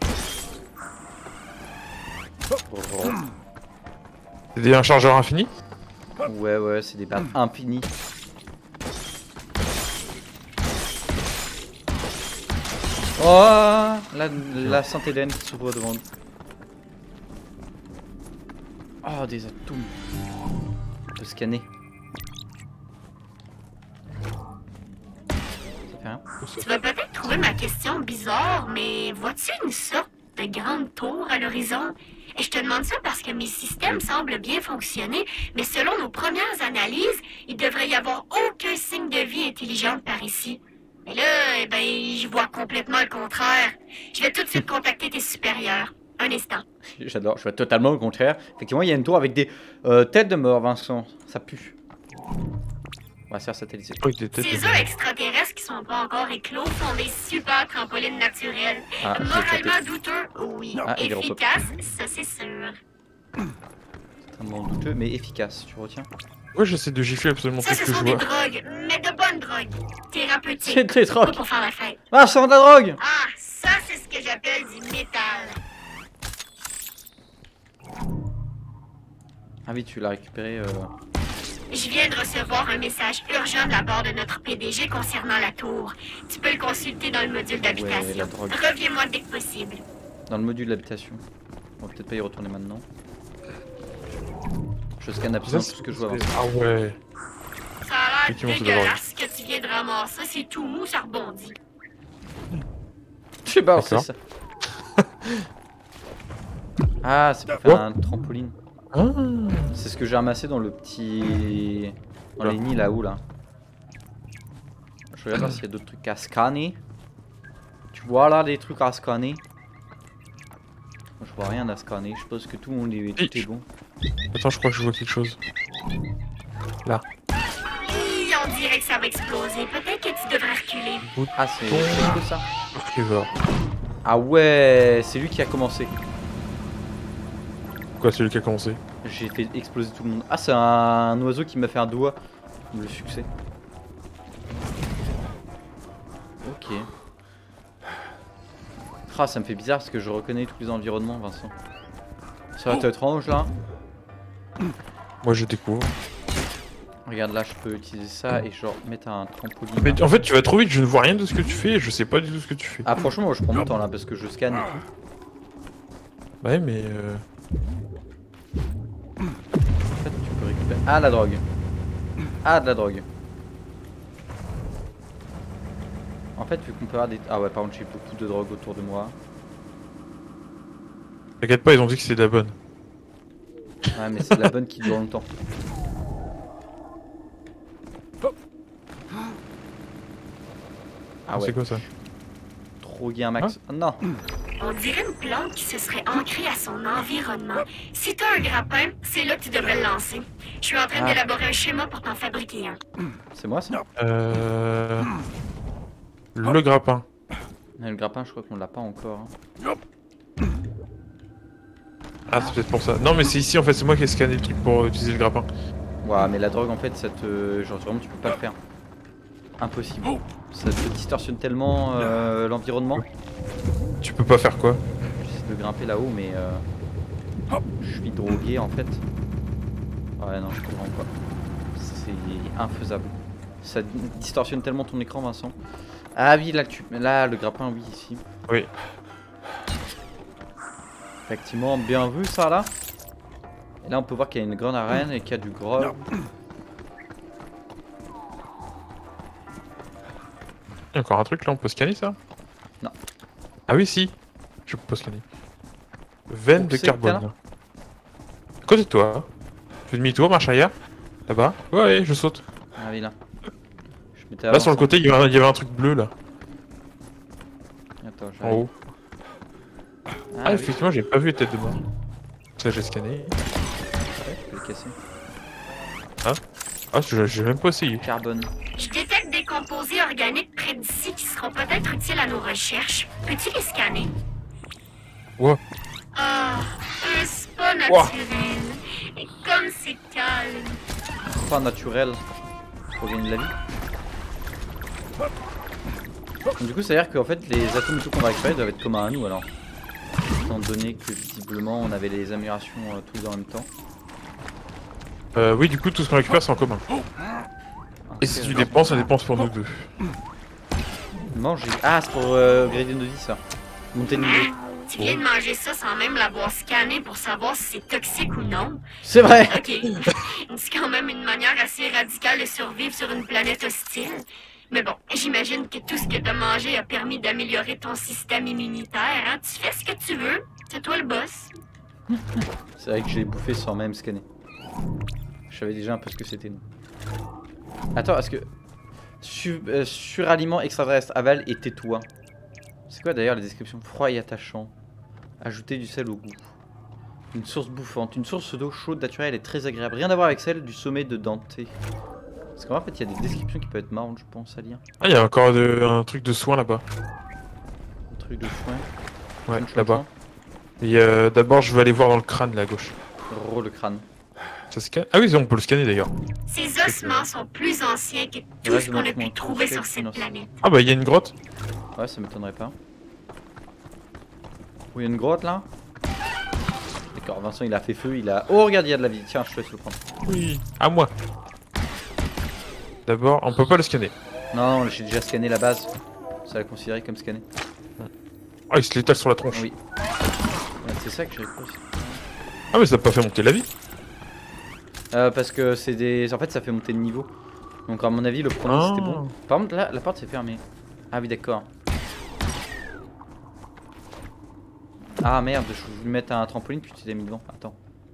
Oh. C'est un chargeur infini? Ouais, ouais, c'est des balles infinies. Oh, la, la Saint-Hélène qui s'ouvre devant nous. Oh, des atomes. On peut scanner. Ça fait rien. Tu vas peut-être trouver ma question bizarre, mais vois-tu une sorte de grande tour à l'horizon? Et je te demande ça parce que mes systèmes semblent bien fonctionner, mais selon nos premières analyses, il devrait y avoir aucun signe de vie intelligente par ici. Mais là, eh ben, je vois complètement le contraire. Je vais tout de suite contacter tes supérieurs. Un instant. J'adore, je vois totalement au contraire. Effectivement, il y a une tour avec des euh, têtes de mort, Vincent. Ça pue. On va se faire satelliser. Oui, des têtes Ces de- œufs extraterrestres qui sont pas encore éclos font des super trampolines naturelles. Ah, j'ai Moralement éclaté. douteux, oui. Ah, il est Efficace, ça c'est sûr. Totalement douteux, mais efficace, tu retiens. Ouais, j'essaie de gifler absolument Ça, tout ce ce que je sont des vois. drogues, mais de bonnes drogues. Thérapeutiques. C'est des Pas drogues. pour faire la fête. Ah, c'est de la drogue. Ah, ça c'est ce que j'appelle du métal. Ah oui, tu l'as récupéré. Euh... Je viens de recevoir un message urgent de la part de notre P D G concernant la tour. Tu peux le consulter dans le module la d'habitation. drogue. Reviens-moi dès que possible. Dans le module d'habitation. On va peut-être pas y retourner maintenant. Je scanne absolument tout ce que je vois. Vincent. Ah ouais. Ça a l'air Effectivement, c'est dégueulasse ce que tu viens de ramasser. C'est tout mou, ça rebondit. Je sais pas, c'est D'accord. ça. Ah, c'est pour faire un trampoline. Ah. C'est ce que j'ai ramassé dans le petit... Dans Là. les nids là-haut là. Je regarde voir s'il y a d'autres trucs à scanner. Tu vois là des trucs à scanner? Moi, je vois rien à scanner, je pense que tout, le monde est, tout est bon. Attends, je crois que je vois quelque chose. Là. Hi, on dirait que ça va exploser. Peut-être que tu devrais reculer. Ah, c'est c'est cool ça. Trevor. Ah ouais, c'est lui qui a commencé. Quoi, c'est lui qui a commencé? J'ai fait exploser tout le monde. Ah, c'est un oiseau qui m'a fait un doigt. Le succès. Ok. Ah, ça me fait bizarre parce que je reconnais tous les environnements, Vincent. Ça va être étrange là. Moi, je découvre. Regarde là, je peux utiliser ça et genre mettre un trampoline. Mais en fait, tu vas trop vite, je ne vois rien de ce que tu fais et je sais pas du tout ce que tu fais. Ah, franchement, moi je prends mon temps là parce que je scanne et tout. Ouais, mais. Euh... En fait, tu peux récupérer. Ah, la drogue. Ah, de la drogue. En fait, vu qu'on peut avoir des. Ah, ouais, par contre, j'ai beaucoup de drogue autour de moi. T'inquiète pas, ils ont dit que c'était de la bonne. Ouais, mais c'est de la bonne qui dure longtemps. Ah ouais, C'est quoi ça? droguer un max. Ah, non. On dirait une plante qui se serait ancrée à son environnement. Si t'as un grappin, c'est là que tu devrais le lancer. Je suis en train Ah. d'élaborer un schéma pour t'en fabriquer un. C'est moi ça? Euh... Le grappin. Mais le grappin, je crois qu'on l'a pas encore. hein. Ah, c'est peut-être pour ça. Non, mais c'est ici en fait, c'est moi qui ai scanné le truc pour utiliser le grappin. Ouais, mais la drogue en fait, ça te. Genre vraiment, tu peux pas le faire. Impossible. Ça te distorsionne tellement euh, l'environnement. Tu peux pas faire quoi? J'essaie de grimper là-haut, mais euh, je suis drogué en fait. Ouais, non, je peux vraiment pas. C'est infaisable. Ça distorsionne tellement ton écran, Vincent. Ah oui, là, tu... là le grappin, oui, ici. Oui. Effectivement, bien vu ça là. Et là, on peut voir qu'il y a une grande arène et qu'il y a du gros. Il y a encore un truc là, on peut scanner ça? Non. Ah oui, si. Je peux pas scanner. Veine Oh, de c'est carbone. que côté de toi. Fais demi-tour, marche arrière. Là-bas. Ouais, je saute. Ah oui, là. Je m'étais Là, sur le avancé. côté, il y avait un, il y avait un truc bleu là. Attends, En j'arrive. haut. Ah, Ah, oui. effectivement, j'ai pas vu les têtes de mort. Ça, j'ai scanné. Ouais, je peux le casser. Ah, je- j'ai même pas essayé. Carbone. Je détecte des composés organiques près d'ici qui seront peut-être utiles à nos recherches. Peux-tu les scanner? Ouais. Ah, un spa naturel. Et comme c'est calme. Pas naturel pour gagner de la vie. Donc, du coup, ça veut dire qu'en fait, les atomes et tout qu'on va récupérer doivent être communs à nous alors. Étant donné que visiblement on avait les améliorations euh, tous en même temps. Euh, oui, du coup, tout ce qu'on récupère, c'est en commun. Et si tu dépenses, ça dépense pour nous deux. Manger. Ah, c'est pour euh, Gradient de vie ça. Monter de niveau. Tu viens de manger ça sans même l'avoir scanné pour savoir si c'est toxique ou non. C'est vrai. Ok. C'est quand même une manière assez radicale de survivre sur une planète hostile. Mais bon, j'imagine que tout ce que t'as mangé a permis d'améliorer ton système immunitaire, hein? Tu fais ce que tu veux. C'est toi le boss. C'est vrai que je l'ai bouffé sans même scanner. Je savais déjà un peu ce que c'était. nous. Attends, est-ce que... Su- euh, suraliment extraterrestre, aval et tais-toi. C'est quoi d'ailleurs les descriptions? Froid et attachant. Ajouter du sel au goût. Une source bouffante. Une source d'eau chaude naturelle et très agréable. Rien à voir avec celle du sommet de Dante. Parce qu'en fait, il y a des descriptions qui peuvent être marrantes, je pense, à lire. Ah, il y a encore de- un truc de soin là-bas. Un truc de soin. Ouais, Une chose là-bas. soin. Et euh, d'abord, je vais aller voir dans le crâne là à gauche. Ro le crâne. Ça scanne? Ah oui, on peut le scanner d'ailleurs. Ces ossements sont plus anciens que tout Ouais, ce qu'on a je pu m'en trouver fous, sur c'est cette innocent. planète. Ah bah, il y a une grotte. Ouais, ça m'étonnerait pas. Où il y a une grotte là? D'accord, Vincent il a fait feu, il a... Oh regarde, il y a de la vie. Tiens, je te laisse le prendre. Oui. À moi. D'abord, on peut pas le scanner. Non, non, j'ai déjà scanné la base. Ça l'a considéré comme scanné. Ah, il se l'étale sur la tronche. Oui. Ouais, c'est ça que j'avais pas aussi. Ah, mais ça n'a pas fait monter la vie. Euh, parce que c'est des... En fait, ça fait monter de niveau. Donc à mon avis, le premier Ah. c'était bon. Par contre, là, la porte s'est fermée. Ah oui, d'accord. Ah merde, je voulais mettre un trampoline puis tu t'es mis devant. Attends.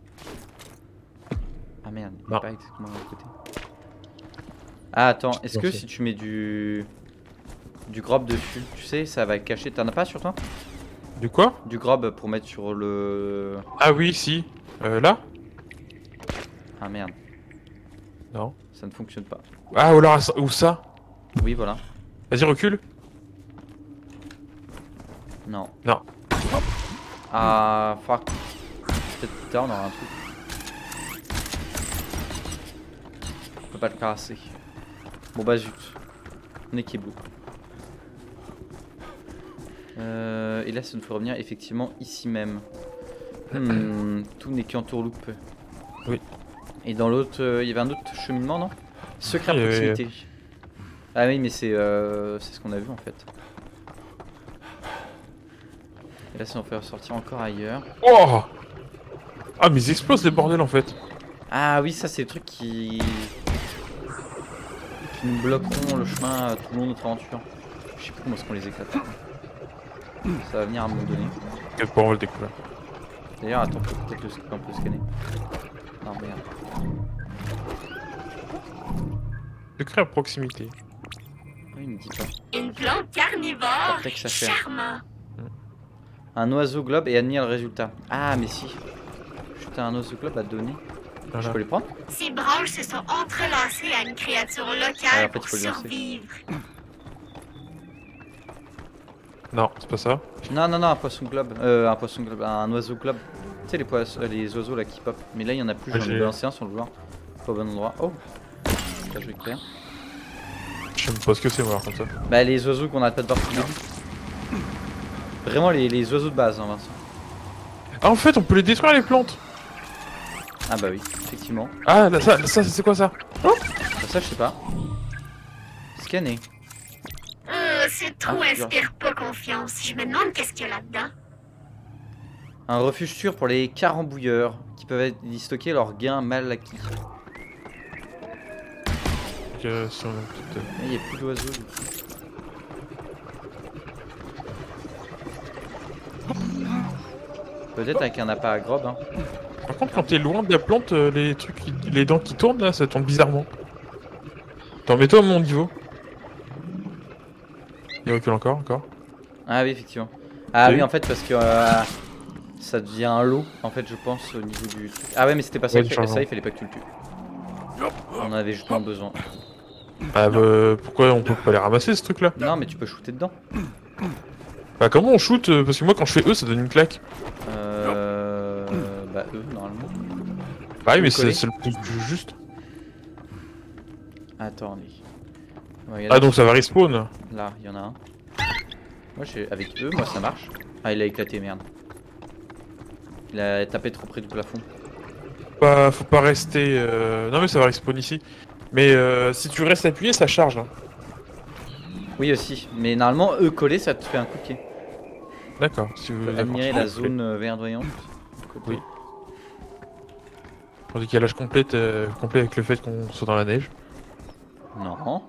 Ah merde, il est Non. pas exactement de l'autre côté. Ah attends, est-ce que Ok. si tu mets du... Du grob dessus, tu sais, ça va cacher... T'en as pas sur toi? Du quoi? Du grob pour mettre sur le... Ah oui, si. Euh, là? Ah merde, Non. ça ne fonctionne pas. Ah, ou alors, où ça? Oui, voilà. Vas-y, recule. Non. Non. Ah, fuck. Peut-être plus tard, on aura un truc. On peut pas le casser. Bon bah zut. On est Keblo. Euh, et là, ça nous fait revenir effectivement ici même. Hmm, tout n'est qu'entourloupe. Oui. Et dans l'autre, euh, il y avait un autre cheminement, non? Secret à Il y avait- proximité. Ah oui, mais c'est euh, c'est ce qu'on a vu en fait. Et là, ça nous fait ressortir encore ailleurs. Oh! Ah, mais ils explosent les bordels en fait. Ah oui, ça c'est le truc qui... qui nous bloqueront le chemin euh, tout le long de notre aventure. Je sais plus comment est-ce qu'on les éclate. Ça va venir à un moment donné. Peut-être pas, on va le découvrir. D'ailleurs, attends, faut peut-être le sc- on peut le scanner. Non, merde. Secret à proximité. Oui, il me dit pas. Une plante carnivore. Cortex à faire. Charmant. Un oiseau globe et admire le résultat. Ah, mais si. Putain, un oiseau globe à donner. Voilà. Je peux les prendre? Ces branches se sont entrelacées à une créature Ouais, en locale fait, pour faut le lancer. survivre. Non, c'est pas ça. Non, non, non, un poisson globe. Euh, un poisson globe. Un oiseau globe. Tu sais, les, poissons, euh, les oiseaux là qui pop. Mais là, il y en a plus. Ah, J'en ai j'ai- balancé un sans le vouloir. Pas au bon endroit. Oh! Là, je vais clair. Je sais même pas ce que c'est, moi, comme ça. Bah, les oiseaux qu'on arrête pas de voir depuis le début. Vraiment, les, les oiseaux de base, hein, Vincent. Ah, en fait, on peut les détruire, les plantes. Ah, bah oui, effectivement. Ah, là, ça, ça c'est quoi ça? Bah, ça, je sais pas. Scanner. Euh, c'est trop Ah, inspire pas confiance. Je me demande qu'est-ce qu'il y a là-dedans. Un refuge sûr pour les carambouilleurs qui peuvent être- y stocker leurs gains mal acquis. Donc, euh, si on a tout, euh, Il n'y a plus d'oiseaux du coup. Peut-être avec un appât à grobe. Hein. Par contre, quand t'es loin de la plante, euh, les trucs, qui- les dents qui tournent là, ça tourne bizarrement. Attends, mets-toi à mon niveau. Il recule encore, encore. Ah oui, effectivement. Ah Oui. oui, en fait, parce que euh, ça devient un lot, en fait, je pense, au niveau du truc. Ah ouais, mais c'était pas ça, Ouais, qu'il du fallait- changement. ça, il fallait pas que tu le tues. On en avait justement besoin. Ah bah, pourquoi on peut pas les ramasser ce truc là? Non, mais tu peux shooter dedans. Bah, comment on shoot euh, parce que moi quand je fais E, ça donne une claque. Euh. Bah, eux, normalement. Bah oui, mais coller. c'est c'est le plus juste. Attendez. Ouais, Ah, donc ça va respawn. Là, il y en a un. Moi, j'ai avec eux, moi ça marche. Ah, il a éclaté, merde. Il a tapé trop près du plafond. Pas, faut pas rester. euh, Non, mais ça va respawn ici. Mais euh, si tu restes appuyé, ça charge. Hein. Oui, aussi. Mais normalement, eux collés, ça te fait un coup de pied. D'accord. Si vous Tu peux d'accord. admirer la zone euh, verdoyante. Oui. En décalage complet, euh, complet avec le fait qu'on soit dans la neige. Non.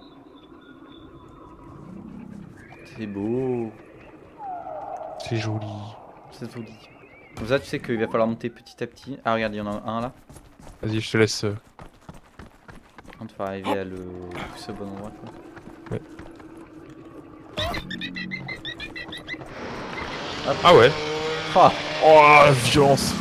C'est beau. C'est joli. C'est joli. Comme ça, tu sais qu'il va falloir monter petit à petit. Ah, regarde, il y en a un là. Vas-y, je te laisse. euh, On va arriver à le pousser au bon endroit. Quoi. Ouais. Ah ouais. Ah, Oh la violence.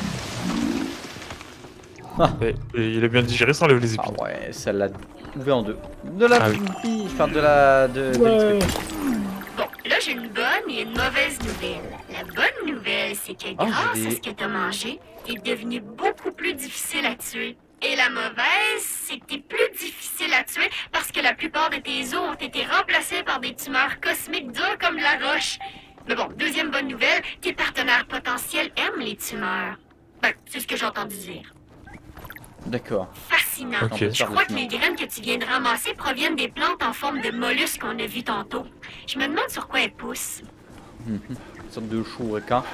Ah. Et, et il a bien digéré sans lever les ah épines. ouais, ça l'a ouvert en deux. De la Ah oui. pipie, enfin de la. de, de Ouais. l'X P. Bon, là j'ai une bonne et une mauvaise nouvelle. La bonne nouvelle, c'est que Ah, grâce j'ai à des- ce que t'as mangé, t'es devenu beaucoup plus difficile à tuer. Et la mauvaise, c'est que t'es plus difficile à tuer parce que la plupart de tes os ont été remplacés par des tumeurs cosmiques dures comme la roche. Mais bon, deuxième bonne nouvelle, tes partenaires potentiels aiment les tumeurs. Ben, c'est ce que j'ai entendu dire. D'accord. Fascinant. Ok. Je crois que les graines que tu viens de ramasser proviennent des plantes en forme de mollusques qu'on a vues tantôt. Je me demande sur quoi elles poussent. Mhm. Une sorte de chou requin.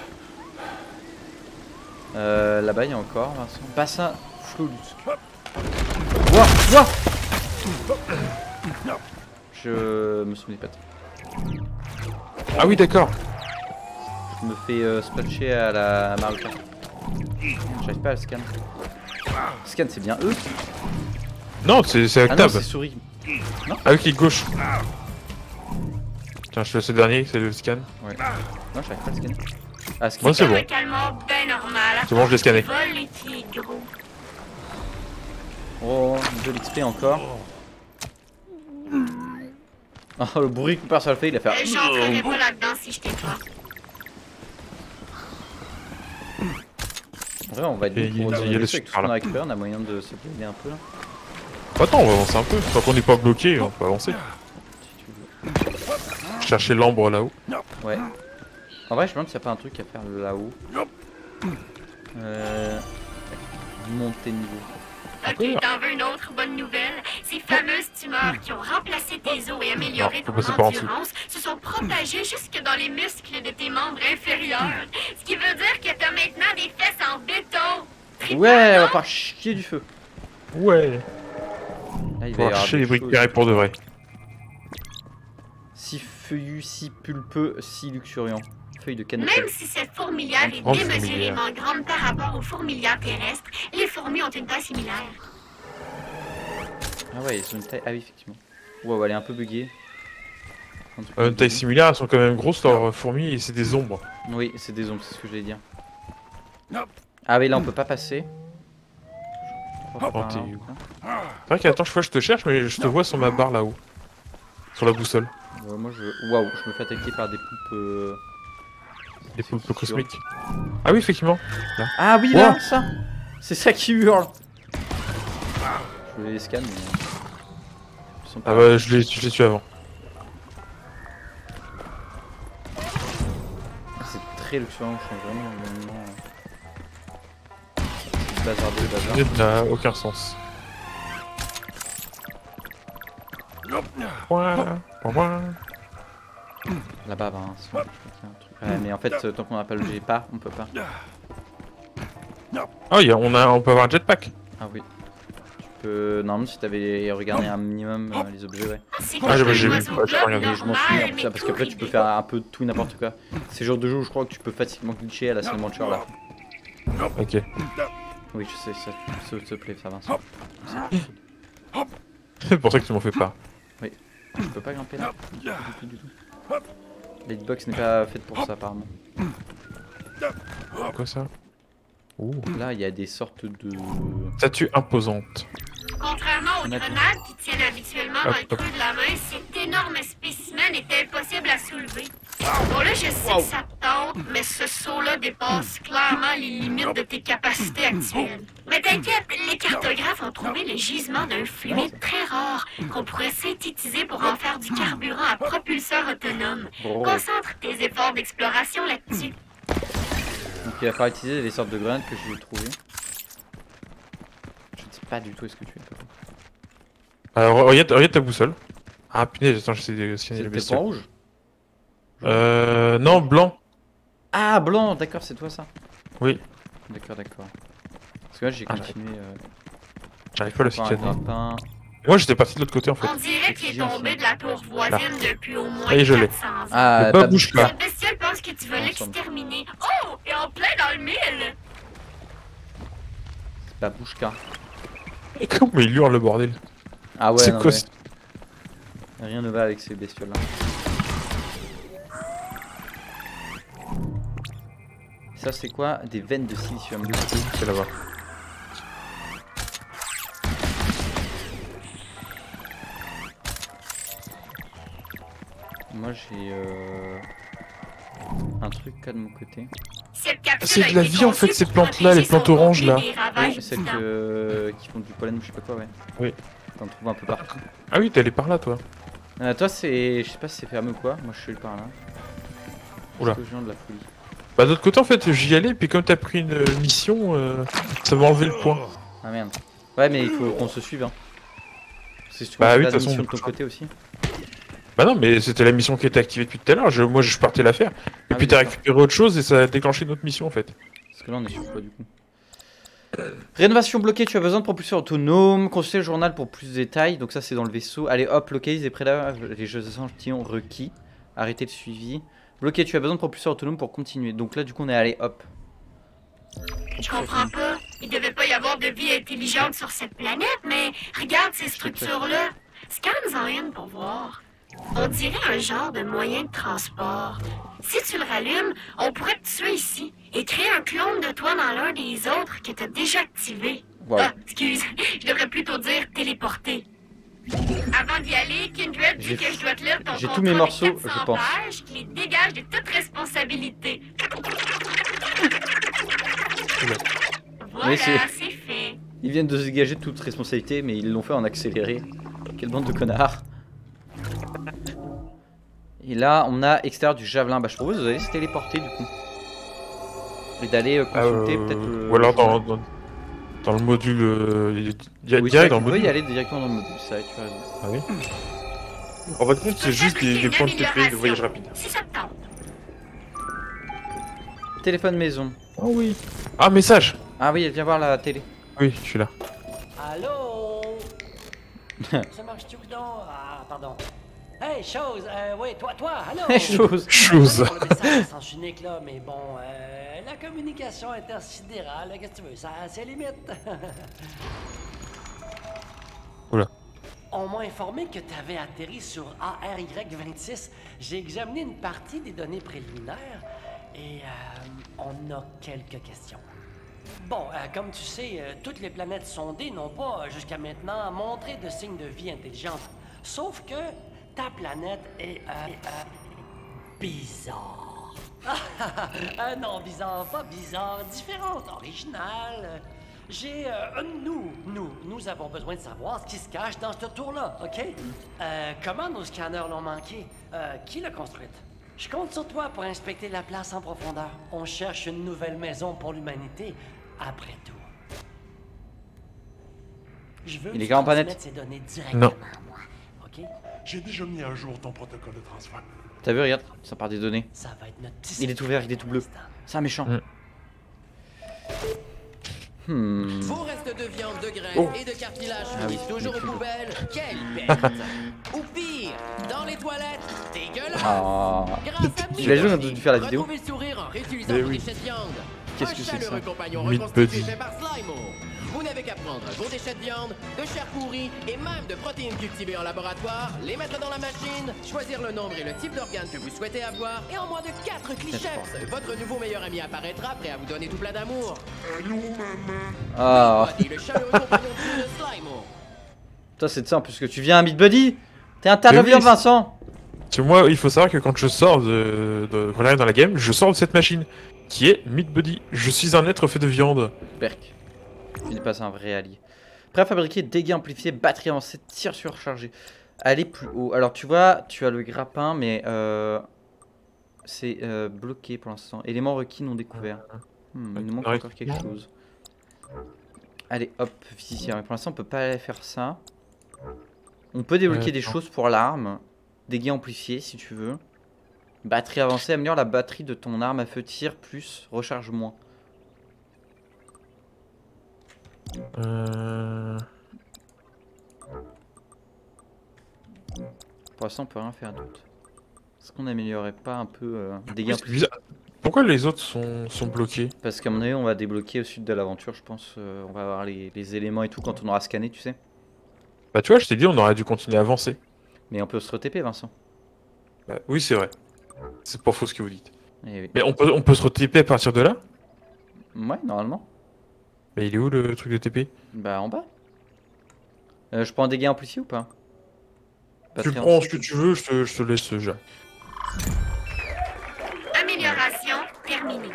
Euh, Là-bas, il y a encore, Vincent. Bassin Flolusque. Ouah, ouah. Je me souvenais pas. de- Ah oui, d'accord. Je me fais euh, spatcher à la Mario Kart. J'arrive pas à le scan. Scan, c'est bien eux. Non, c'est c'est avec Ah non, tab. c'est souris. Ah oui, clic gauche. Tiens, je te laisse le dernier, c'est le scan. Ouais. Non, j'arrive pas à le scanner. Ah, scan. Moi, c'est Comme bon. un calmar bien normal. C'est bon, je l'ai scanné. Vol et qui est gros. Oh, de l'X P encore. Oh, le bruit que personne le fait, il a fait. Euh, J'entrerai pas là-dedans si je t'ai pas. En vrai, on va être Et bon il y a- pour il y a retourner le dessus avec tout ce super, qu'on a là. récupéré, on a moyen de se plaider un peu là. Attends, on va avancer un peu. Tant qu'on n'est pas bloqué, on peut avancer. Si tu veux. Chercher l'ambre là-haut. Ouais. En vrai, je me demande s'il n'y a pas un truc à faire là-haut. Euh. Monter de niveau. Ok, t'en veux une autre bonne nouvelle? Ces fameuses tumeurs qui ont remplacé tes os et amélioré Non, faut ton passer par en dessous. endurance se sont propagées jusque dans les muscles de tes membres inférieurs. Ce qui veut dire que t'as maintenant des fesses en béton. Trippant, Ouais, on va non? pas chier du feu. Ouais. Là, il va y Faut avoir chercher des les briques choses. carrées pour de vrai. Si feuillu, si pulpeux, si luxuriant. Feuille de canne. Même si cette fourmilière est grande démesurément grande par rapport aux fourmilières terrestres, les fourmis ont une taille similaire. Ah ouais, ils ont une taille. Ah oui, effectivement. Wow, elle est un peu buggée. Un truc Euh, un une peu taille buggé. similaire, elles sont quand même grosses leurs fourmis et c'est des ombres. Oui, c'est des ombres, c'est ce que j'allais dire. Ah oui, là on peut pas passer. Je crois Oh, pas, t'es hein. où? C'est vrai qu'attends, je vois, je te cherche, mais je te vois sur ma barre là-haut. Sur la boussole. Ouais, moi je. Waouh, je me fais attaquer par des poupes. euh, Des c'est poupes sûr. cosmiques. Ah oui, effectivement. Ah oui, là, Wow. ça c'est ça qui hurle. Je voulais les scanner, mais. Ils sont pas Ah bah, je l'ai je l'ai tué avant. C'est très luxuriant, je suis vraiment vraiment. C'est bazardé, le bazar. Ça n'a aucun sens. Ouin, ouin. Là-bas, bah, je crois qu'il y a un truc. Ouais, mais en fait, euh, tant qu'on n'a pas le G pas, on peut pas. Ah, il y a- on, a, on peut avoir un jetpack. Ah oui. Tu peux. Normalement, si t'avais regardé un minimum euh, les objets, ouais. C'est Ah, j'ai- comme j'ai un vu. oiseau Ouais, j'ai globe regardé. Mais je m'en normal, souviens pour mais ça parce tout qu'après tu peux ridé. faire un peu tout et n'importe quoi. C'est le genre de jeu où je crois que tu peux facilement glitcher à la Silent là. Ok. Oui, je sais, ça s'il te plaît, ça Vincent. C'est pour ça que tu m'en fais pas. Je peux pas grimper là. Du tout, du tout. La hitbox n'est pas faite pour ça apparemment. Quoi ça? Ouh. Là, il y a des sortes de... Statue imposante. Contrairement aux On a- grenades qui tiennent habituellement dans Hop, le hop. creux de la main, cet énorme spécimen est impossible à soulever. Bon là, je sais que ça te tente, mais ce saut-là dépasse clairement les limites de tes capacités actuelles. Mais t'inquiète, les cartographes ont trouvé le gisement d'un fluide très rare qu'on pourrait synthétiser pour en faire du carburant à propulseur autonome. Oh. Concentre tes efforts d'exploration là-dessus. Donc il va falloir utiliser les sortes de grenades que j'ai trouvées. Je ne sais pas du tout est-ce que tu es. Alors regarde, regarde ta boussole. Ah punaise, attends, j'essaie de scanner C'est le le bestiole. point rouge? Euh... Non, blanc. Ah, blanc, d'accord, c'est toi ça? Oui. D'accord, d'accord. Parce que là j'ai Ah, continué... Euh, J'arrive pas à le par un scanner. grappin. Moi j'étais parti de l'autre côté en fait. On dirait qu'il est tombé de la tour voisine depuis au moins Allez, je l'ai. quatre cents ans. Ah, Le pas babouchka. Cette bestiole pense que tu vas Ensemble. l'exterminer. Oh, et en plein dans le mille! Babouchka. Et comment il hurle le bordel? Ah ouais, C'est non, quoi mais ce- rien ne va avec ces bestioles là. Ça c'est quoi? Des veines de silicium. C'est là-bas. Moi j'ai euh... un truc là de mon côté. Cette capsule C'est a de la été vie, en conçue fait, ces pour plantes-là, les protéger plantes son oranges, contenu là. des ravages Oui, du celles temps. que... qui font du pollen ou je sais pas quoi, ouais. Oui. T'en trouves un peu partout. Ah oui, t'es allé par là toi. Euh, toi c'est... je sais pas si c'est fermé ou quoi, moi je suis allé par là. Oula. C'est au géant de la folie. Bah d'autre côté en fait j'y allais, puis comme t'as pris une euh, mission, euh, ça m'a enlevé le point. Ah merde. Ouais mais il faut qu'on se suive hein. C'est si tu Bah continues oui, la de toute façon, mission de ton on- côté aussi. Bah non mais c'était la mission qui était activée depuis tout à l'heure, je... moi je partais la faire. Et Ah puis oui, t'as d'accord. récupéré autre chose et ça a déclenché une autre mission en fait. Parce que là on est sur quoi du coup? Rénovation bloquée, tu as besoin de propulseur autonome. Consultez le journal pour plus de détails. Donc ça c'est dans le vaisseau. Allez hop, localise et prélève les jeux échantillons requis. Arrêtez le suivi. Bloqué, tu as besoin de propulseur autonome pour continuer. Donc là du coup on est allé hop. Je comprends pas. Il devait pas y avoir de vie intelligente sur cette planète, mais regarde ces structures-là. Scanne-en une pour voir. On dirait un genre de moyen de transport. Si tu le rallumes, on pourrait te tuer ici et créer un clone de toi dans l'un des autres que t'as déjà activé. Wow. Ah, excuse, je devrais plutôt dire téléporter. Avant d'y aller, Kindred J'ai- dit que je dois te lire ton j'ai tous contrat mes de morceaux, quatre cents je pense. pages qui les dégage de toute responsabilité. Voilà, Mais c'est- c'est fait. Ils viennent de se dégager de toute responsabilité mais ils l'ont fait en accéléré. Quelle bande de connards. Et là on a extérieur du javelin. Bah je propose d'aller se téléporter du coup. Et d'aller euh, consulter Euh, peut-être le... Ou alors dans, dans, dans le module... Euh, il y a Oui, direct c'est dans vrai le qu'on peut y module. aller directement dans le module, ça tu as raison. Ah oui. En fait compte c'est juste des, des points de T P de voyage rapide. Si ça te tente. Téléphone maison. Oh oui. Ah message. Ah oui, elle vient voir la télé. Oui, je suis là. Allô? Ça marche-tu ou non? Ah, pardon. Hey, chose, euh, oui, toi, toi, allô? Les choses. Chose. Pour le message à sens unique, là, mais bon, euh, la communication intersidérale, qu'est-ce que tu veux, ça a ses limites. Oula. On m'a informé que tu avais atterri sur A R Y vingt-six. J'ai examiné une partie des données préliminaires et euh, on a quelques questions. Bon, euh, comme tu sais, euh, toutes les planètes sondées n'ont pas, euh, jusqu'à maintenant, montré de signes de vie intelligente. Sauf que ta planète est euh, euh, bizarre. Ah non, bizarre, pas bizarre, différente, originale. J'ai... euh, nous, nous, nous avons besoin de savoir ce qui se cache dans ce tour-là, OK? Euh, comment nos scanners l'ont manqué? Euh, qui l'a construite? Je compte sur toi pour inspecter la place en profondeur. On cherche une nouvelle maison pour l'humanité, après tout. Je veux Il que est tu grand, Panette. transmettes ces données directement Non. à moi, OK? J'ai déjà mis à jour ton protocole de transfert. T'as vu, regarde, ça part des données. Ça va être notre petit Il est tout vert, il est tout bleu. secret C'est un méchant. Mm. Hmm. Vos restes de viande, de graines Oh. et de cartilage Ah oui, finissent toujours aux mais tu- poubelles. Quelle perte! Ou pire, dans les toilettes, dégueulasse! Ah. Grâce à Tu l'as joué quand tu as dû faire la vidéo. Retrouvez le sourire en réutilisant Mais vos oui. déchets de viande. Qu'est-ce que c'est que ça? chaleureux compagnon Meat reconstitué Buddy. fait par Slimo. Vous n'avez qu'à prendre vos déchets de viande, de chair pourrie et même de protéines cultivées en laboratoire, les mettre dans la machine, choisir le nombre et le type d'organe que vous souhaitez avoir, et en moins de quatre clichés, votre nouveau meilleur ami apparaîtra prêt à vous donner tout plein d'amour. Allô, maman? Ah, Buddy, le chaleureux compagnon de Slimo. toi c'est de ça en plus que tu viens, Meat Buddy. T'es un tas de Mais oui, viande, c'est- Vincent. Parce que moi, il faut savoir que quand je sors de, de quand j'arrive dans la game, je sors de cette machine qui est Meat Buddy. Je suis un être fait de viande. Berk, tu n'es pas un vrai allié. Prêt à fabriquer, dégâts amplifiés, batterie avancée, tir surchargé. Allez plus haut. Alors tu vois, tu as le grappin, mais euh, c'est euh, bloqué pour l'instant. Éléments requis non découverts. Hmm, il nous manque Ouais. encore quelque chose. Allez, hop, physicien. Mais pour l'instant, on peut pas aller faire ça. On peut débloquer Euh, des non. choses pour l'arme. Dégâts amplifiés, si tu veux. Batterie avancée, améliore la batterie de ton arme à feu tir plus recharge moins. Euh... Pour l'instant, on peut rien faire d'autre. Est-ce qu'on n'améliorerait pas un peu euh, dégâts Oui, c'est amplifiés? bizarre. Pourquoi les autres sont, sont bloqués? Parce qu'à mon avis, on va débloquer au sud de l'aventure, je pense. euh, on va avoir les, les éléments et tout quand on aura scanné, tu sais. Bah tu vois, je t'ai dit, on aurait dû continuer à avancer. Mais on peut se re-T P, Vincent. Bah, oui, c'est vrai. C'est pas faux ce que vous dites. Eh oui. Mais on peut, on peut se re-T P à partir de là? Ouais, normalement. Mais il est où le truc de T P? Bah, en bas. Euh, je prends un dégât amplifié ou pas? Tu Batterie prends avancée. ce que tu veux, je te, je te laisse déjà. Amélioration terminée.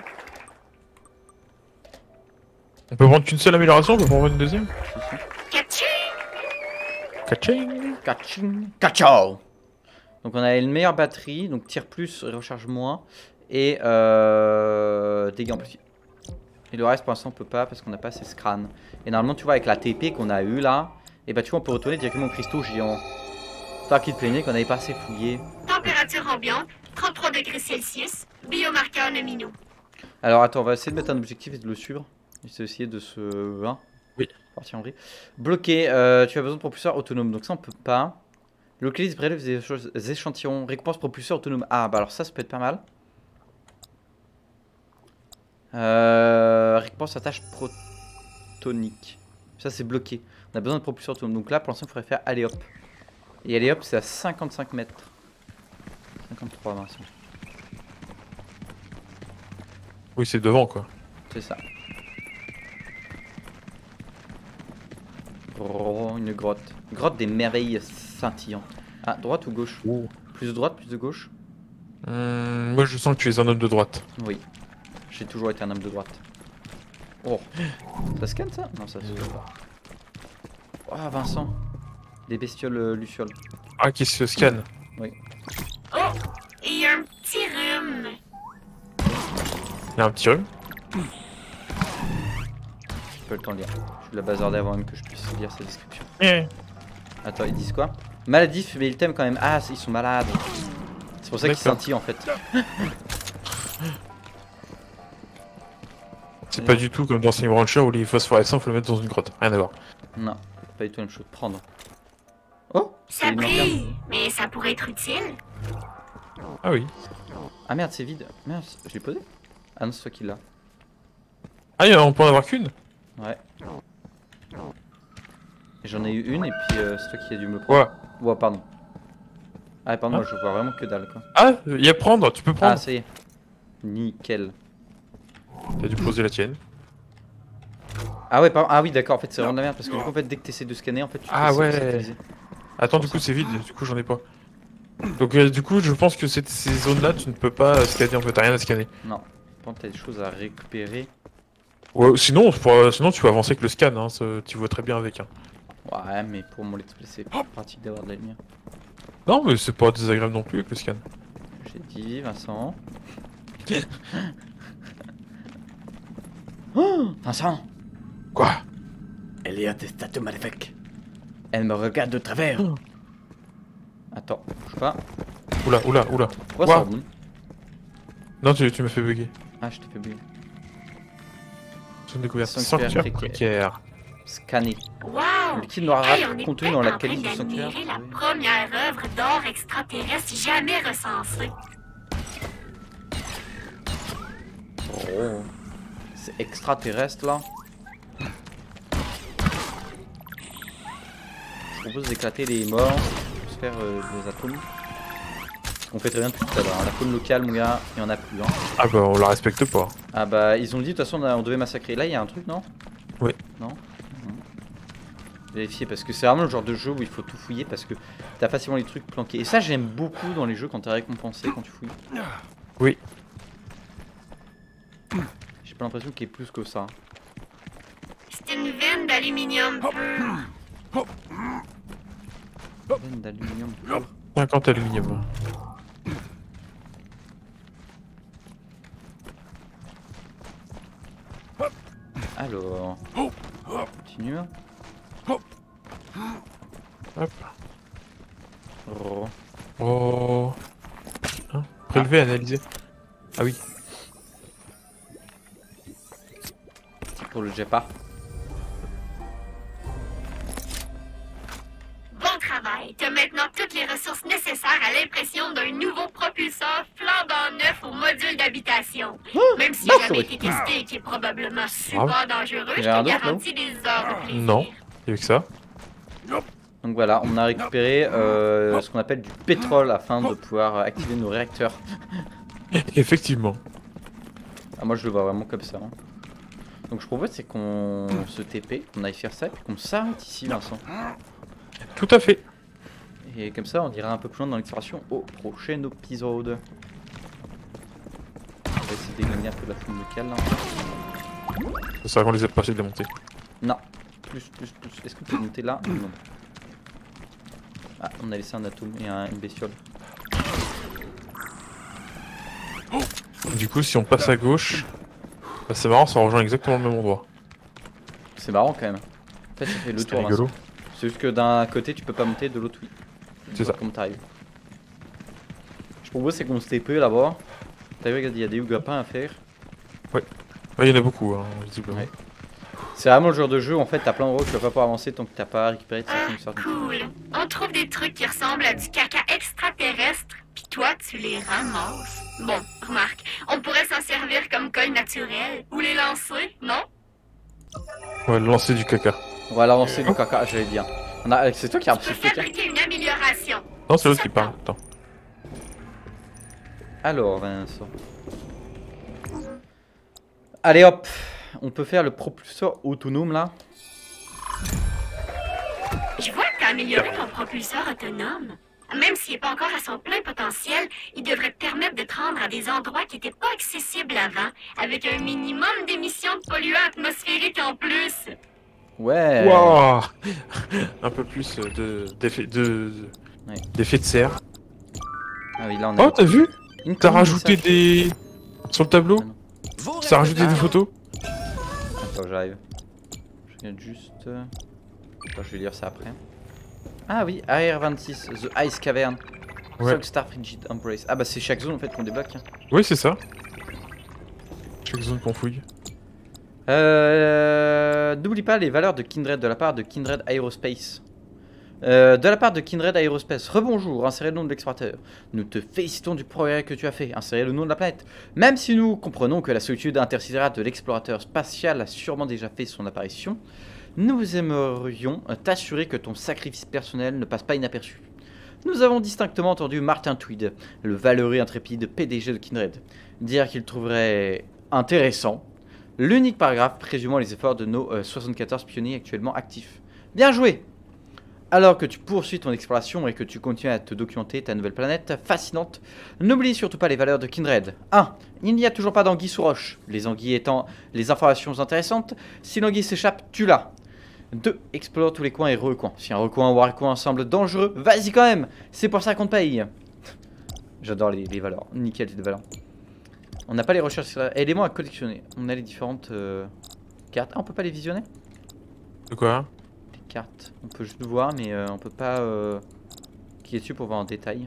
On peut prendre qu'une seule amélioration, on peut pas en prendre une deuxième? Catching! Kaching. Kaching, kachao. Donc on a une meilleure batterie, donc tir plus, recharge moins, et euh, dégâts amplifiés. Et le reste pour l'instant on peut pas parce qu'on n'a pas assez scran. Et normalement tu vois avec la T P qu'on a eu là, et bah tu vois on peut retourner directement au cristaux géant. Toi qui te plaignais qu'on n'avait pas assez fouillé. Température ambiante, trente-trois degrés Celsius. Biomarqueur nominaux. Alors attends, on va essayer de mettre un objectif et de le suivre. Essayer essayer de se... Hein, Oui. partir en vrille. Bloqué, euh, tu as besoin de propulseur autonome, donc ça on peut pas. Localise, bref, des choses- des échantillons, récompense propulseur autonome. Ah bah alors ça, ça peut être pas mal. Euh, récompense attache protonique. Ça c'est bloqué. On a besoin de propulseur autonome. Donc là pour l'instant il faudrait faire allez hop. Et allez hop c'est à cinquante-cinq mètres. cinquante-trois Vincent. Oui, c'est devant quoi. C'est ça. Oh, une grotte. Grotte des merveilles scintillantes. Ah, droite ou gauche? Oh. Plus de droite, plus de gauche? Hum, moi je sens que tu es un homme de droite. Oui. J'ai toujours été un homme de droite. Oh. Ça scanne ça? Non, ça se fait pas. Oh, Vincent. Des bestioles euh, lucioles. Ah, qui se scanne. Oh! Et un petit rhume. Il y a un petit rhume. Je peux le temps de lire. Je vais la bazarder avant même que je puisse lire sa description. Eh. Attends, ils disent quoi? Maladif, mais ils t'aiment quand même. Ah, ils sont malades. C'est pour ça qu'ils D'accord. scintillent en fait. C'est pas du tout comme dans Slime Rancher où les phosphorescents faut le mettre dans une grotte. Rien à voir. Non, pas du tout la même chose. Prendre. Oh, c'est Ça une lanterne. brille, mais ça pourrait être utile. Ah oui. Ah merde, c'est vide. Merde, je l'ai posé. Ah non, c'est toi qui l'as. Ah, il y en a- on peut en avoir qu'une. Ouais. Et j'en ai eu une et puis euh, c'est toi qui as dû me le prendre. Quoi? Ouais, pardon. Ah, pardon, Hein moi je vois vraiment que dalle quoi. Ah, il y a prendre, tu peux prendre. Ah, ça y est. Nickel. T'as dû poser la tienne. Ah ouais, pardon. Ah oui, d'accord, en fait c'est vraiment de la merde parce que du coup, en fait, dès que tu essaies de scanner, en fait tu te Ah fais ouais. satelliter. Attends, du coup c'est vide, du coup j'en ai pas. Donc euh, du coup je pense que cette- ces zones là tu ne peux pas euh, scanner en fait, t'as rien à scanner. Non. Par contre, t'as des choses à récupérer. Ouais, sinon, pour, euh, sinon tu peux avancer avec le scan, hein, ça, tu vois très bien avec. Hein. Ouais, mais pour mon let's play, c'est plus pratique d'avoir de la lumière. Non mais c'est pas désagréable non plus avec le scan. J'ai dit, Vincent. Oh, Vincent! Quoi? Elle est à des statues maléfiques. Elle me regarde de travers. Attends, bouge pas. Oula, oula, oula. Pourquoi Quoi ça rebondit? Non, tu, tu m'as fait bugger. Ah, je t'ai fait bugger. Zone découverte. Sanctuaire Sanctuaire précaire. précaire. Scanner. Wow! Le liquide noir Hey, on est contenu peut-être dans la en train calice du sanctuaire. d'admirer la première œuvre d'or extraterrestre jamais recensée. Oh. C'est extraterrestre là. Je propose d'éclater les morts pour se faire euh, des atomes. On fait très bien depuis tout à l'heure. Hein. La faune locale, mon gars, il y en a plus. Hein. Ah bah on la respecte pas. Ah bah ils ont dit de toute façon on, a- on devait massacrer. Là il y a un truc, non? Oui. Non mmh. Vérifier parce que c'est vraiment le genre de jeu où il faut tout fouiller parce que t'as facilement les trucs planqués. Et ça j'aime beaucoup dans les jeux quand t'es récompensé quand tu fouilles. Oui. J'ai pas l'impression qu'il y ait plus que ça. C'est une veine d'aluminium pur. Veine d'aluminium pur. cinquante aluminium. Alors, continue. Hop. Oh. Oh. Hein, prélever, analyser. Ah oui. Pour le Jepa. Bon travail. T'as maintenant toutes les ressources nécessaires à l'impression d'un nouveau propulseur flambant neuf au module d'habitation. Même s'il non, n'a jamais ça va. été testé et qui est probablement super dangereux, je Il y a un te autre, garantis des heures de plaisir. Non. Il y a que ça. Donc voilà, on a récupéré euh, ce qu'on appelle du pétrole afin de pouvoir activer nos réacteurs. Effectivement. Ah, moi je le vois vraiment comme ça. Hein. Donc je propose c'est qu'on se T P, qu'on aille faire ça, et puis qu'on s'arrête ici Vincent. Tout à fait. Et comme ça on ira un peu plus loin dans l'exploration au prochain épisode. On va essayer d'éloigner un peu la faune locale là. C'est vrai qu'on les a pas assez démontés. Non, plus, plus, plus. Est-ce qu'on peut monter là? Non. Ah, on a laissé un atome et un, une bestiole. Du coup, si on passe à gauche, bah, c'est marrant, ça rejoint exactement le même endroit. C'est marrant quand même. En fait ça fait le C'est tour rigolo. Vincent. C'est juste que d'un côté tu peux pas monter, de l'autre oui. C'est ça. Comme t'arrives. Je propose c'est qu'on se T P là-bas. T'as vu, regarde, il y a des yougapins à faire. Ouais, il y en a beaucoup, hein, visiblement. Ouais. C'est vraiment le genre de jeu où en fait t'as plein d'endroits où tu vas pas pouvoir avancer tant que t'as pas récupéré de Ah, certaines sortes. cool. On trouve des trucs qui ressemblent à du caca extraterrestre, puis toi, tu les ramasses. Bon, remarque, on pourrait s'en servir comme colle naturel, ou les lancer, non? Ouais, lancer du caca. On va lancer du caca, j'allais dire. On a... C'est toi qui as un Tu petit peux truc. Hein. fabriquer une amélioration. Non, c'est l'autre qui parle. Attends. Alors Vincent. Allez hop, on peut faire le propulseur autonome là. Je vois que t'as amélioré ton propulseur autonome. Même s'il n'est pas encore à son plein potentiel, il devrait te permettre de te rendre à des endroits qui n'étaient pas accessibles avant, avec un minimum d'émissions de polluants atmosphériques en plus. Ouais. Waouh. Un peu plus de d'effet de Ouais. d'effet de serre. Ah oui, là on a Oh, t'as vu? une T'as commune, rajouté ça. des sur le tableau? Ah non. Vos Ça a rajouté des résultats. photos? Attends, j'arrive. Je regarde juste. Attends, je vais lire ça après. Ah oui, A R vingt-six, The Ice Cavern. Ouais. Salt Star Frigid Embrace. Ah bah c'est chaque zone en fait qu'on débloque. Oui, c'est ça. Chaque zone qu'on fouille. Euh, N'oublie pas les valeurs de Kindred de la part de Kindred Aerospace. Euh, de la part de Kindred Aerospace, rebonjour, insérez le nom de l'explorateur. Nous te félicitons du progrès que tu as fait, insérez le nom de la planète. Même si nous comprenons que la solitude intersidérale de l'explorateur spatial a sûrement déjà fait son apparition, nous aimerions t'assurer que ton sacrifice personnel ne passe pas inaperçu. Nous avons distinctement entendu Martin Tweed, le valeureux et intrépide P D G de Kindred, dire qu'il trouverait intéressant l'unique paragraphe présumant les efforts de nos euh, soixante-quatorze pionniers actuellement actifs. Bien joué! Alors que tu poursuis ton exploration et que tu continues à te documenter ta nouvelle planète fascinante, n'oublie surtout pas les valeurs de Kindred. un. Il n'y a toujours pas d'anguille sous roche, les anguilles étant les informations intéressantes. Si l'anguille s'échappe, tue-la. deux. Explore tous les coins et recoins. Si un recoin ou un recoin semble dangereux, vas-y quand même. C'est pour ça qu'on te paye. J'adore les, les valeurs. Nickel, les valeurs. On n'a pas les recherches sur la... éléments à collectionner. On a les différentes euh, cartes. Ah, on peut pas les visionner? De quoi? Les cartes. On peut juste voir, mais euh, on peut pas euh, cliquer dessus pour voir en détail.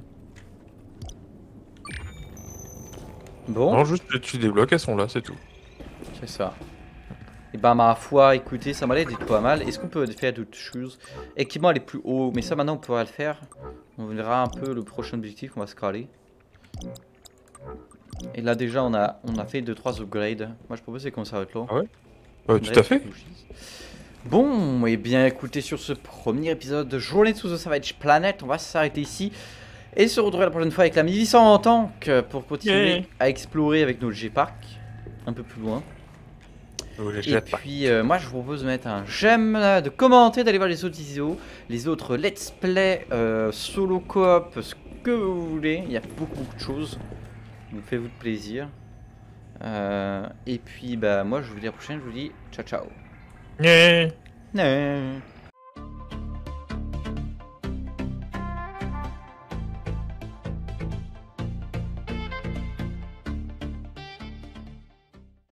Bon. Non, juste que tu débloques, elles sont là, c'est tout. C'est ça. Et bah ma foi, écoutez, ça m'a l'air d'être pas mal. Est-ce qu'on peut faire d'autres choses? Équipement elle est plus haut, mais ça maintenant on pourra le faire. On verra un peu le prochain objectif qu'on va se caler. Et là déjà on a on a fait deux trois upgrades. Moi je propose qu'on s'arrête là. Ah ouais euh, Tout à fait. Bon, et bien écoutez, sur ce premier épisode de Journée sous The Savage Planet, on va s'arrêter ici. Et se retrouver la prochaine fois avec la mille huit cents en tank pour continuer yeah. à explorer avec nos G-Park un peu plus loin. Oh, et puis euh, moi je vous propose de mettre un j'aime, de commenter, d'aller voir les autres vidéos, les autres let's play, euh, solo coop, ce que vous voulez. Il y a beaucoup beaucoup de choses. Donc faites-vous de plaisir. Euh, et puis bah moi je vous dis à la prochaine, je vous dis ciao ciao. Yeah. Yeah.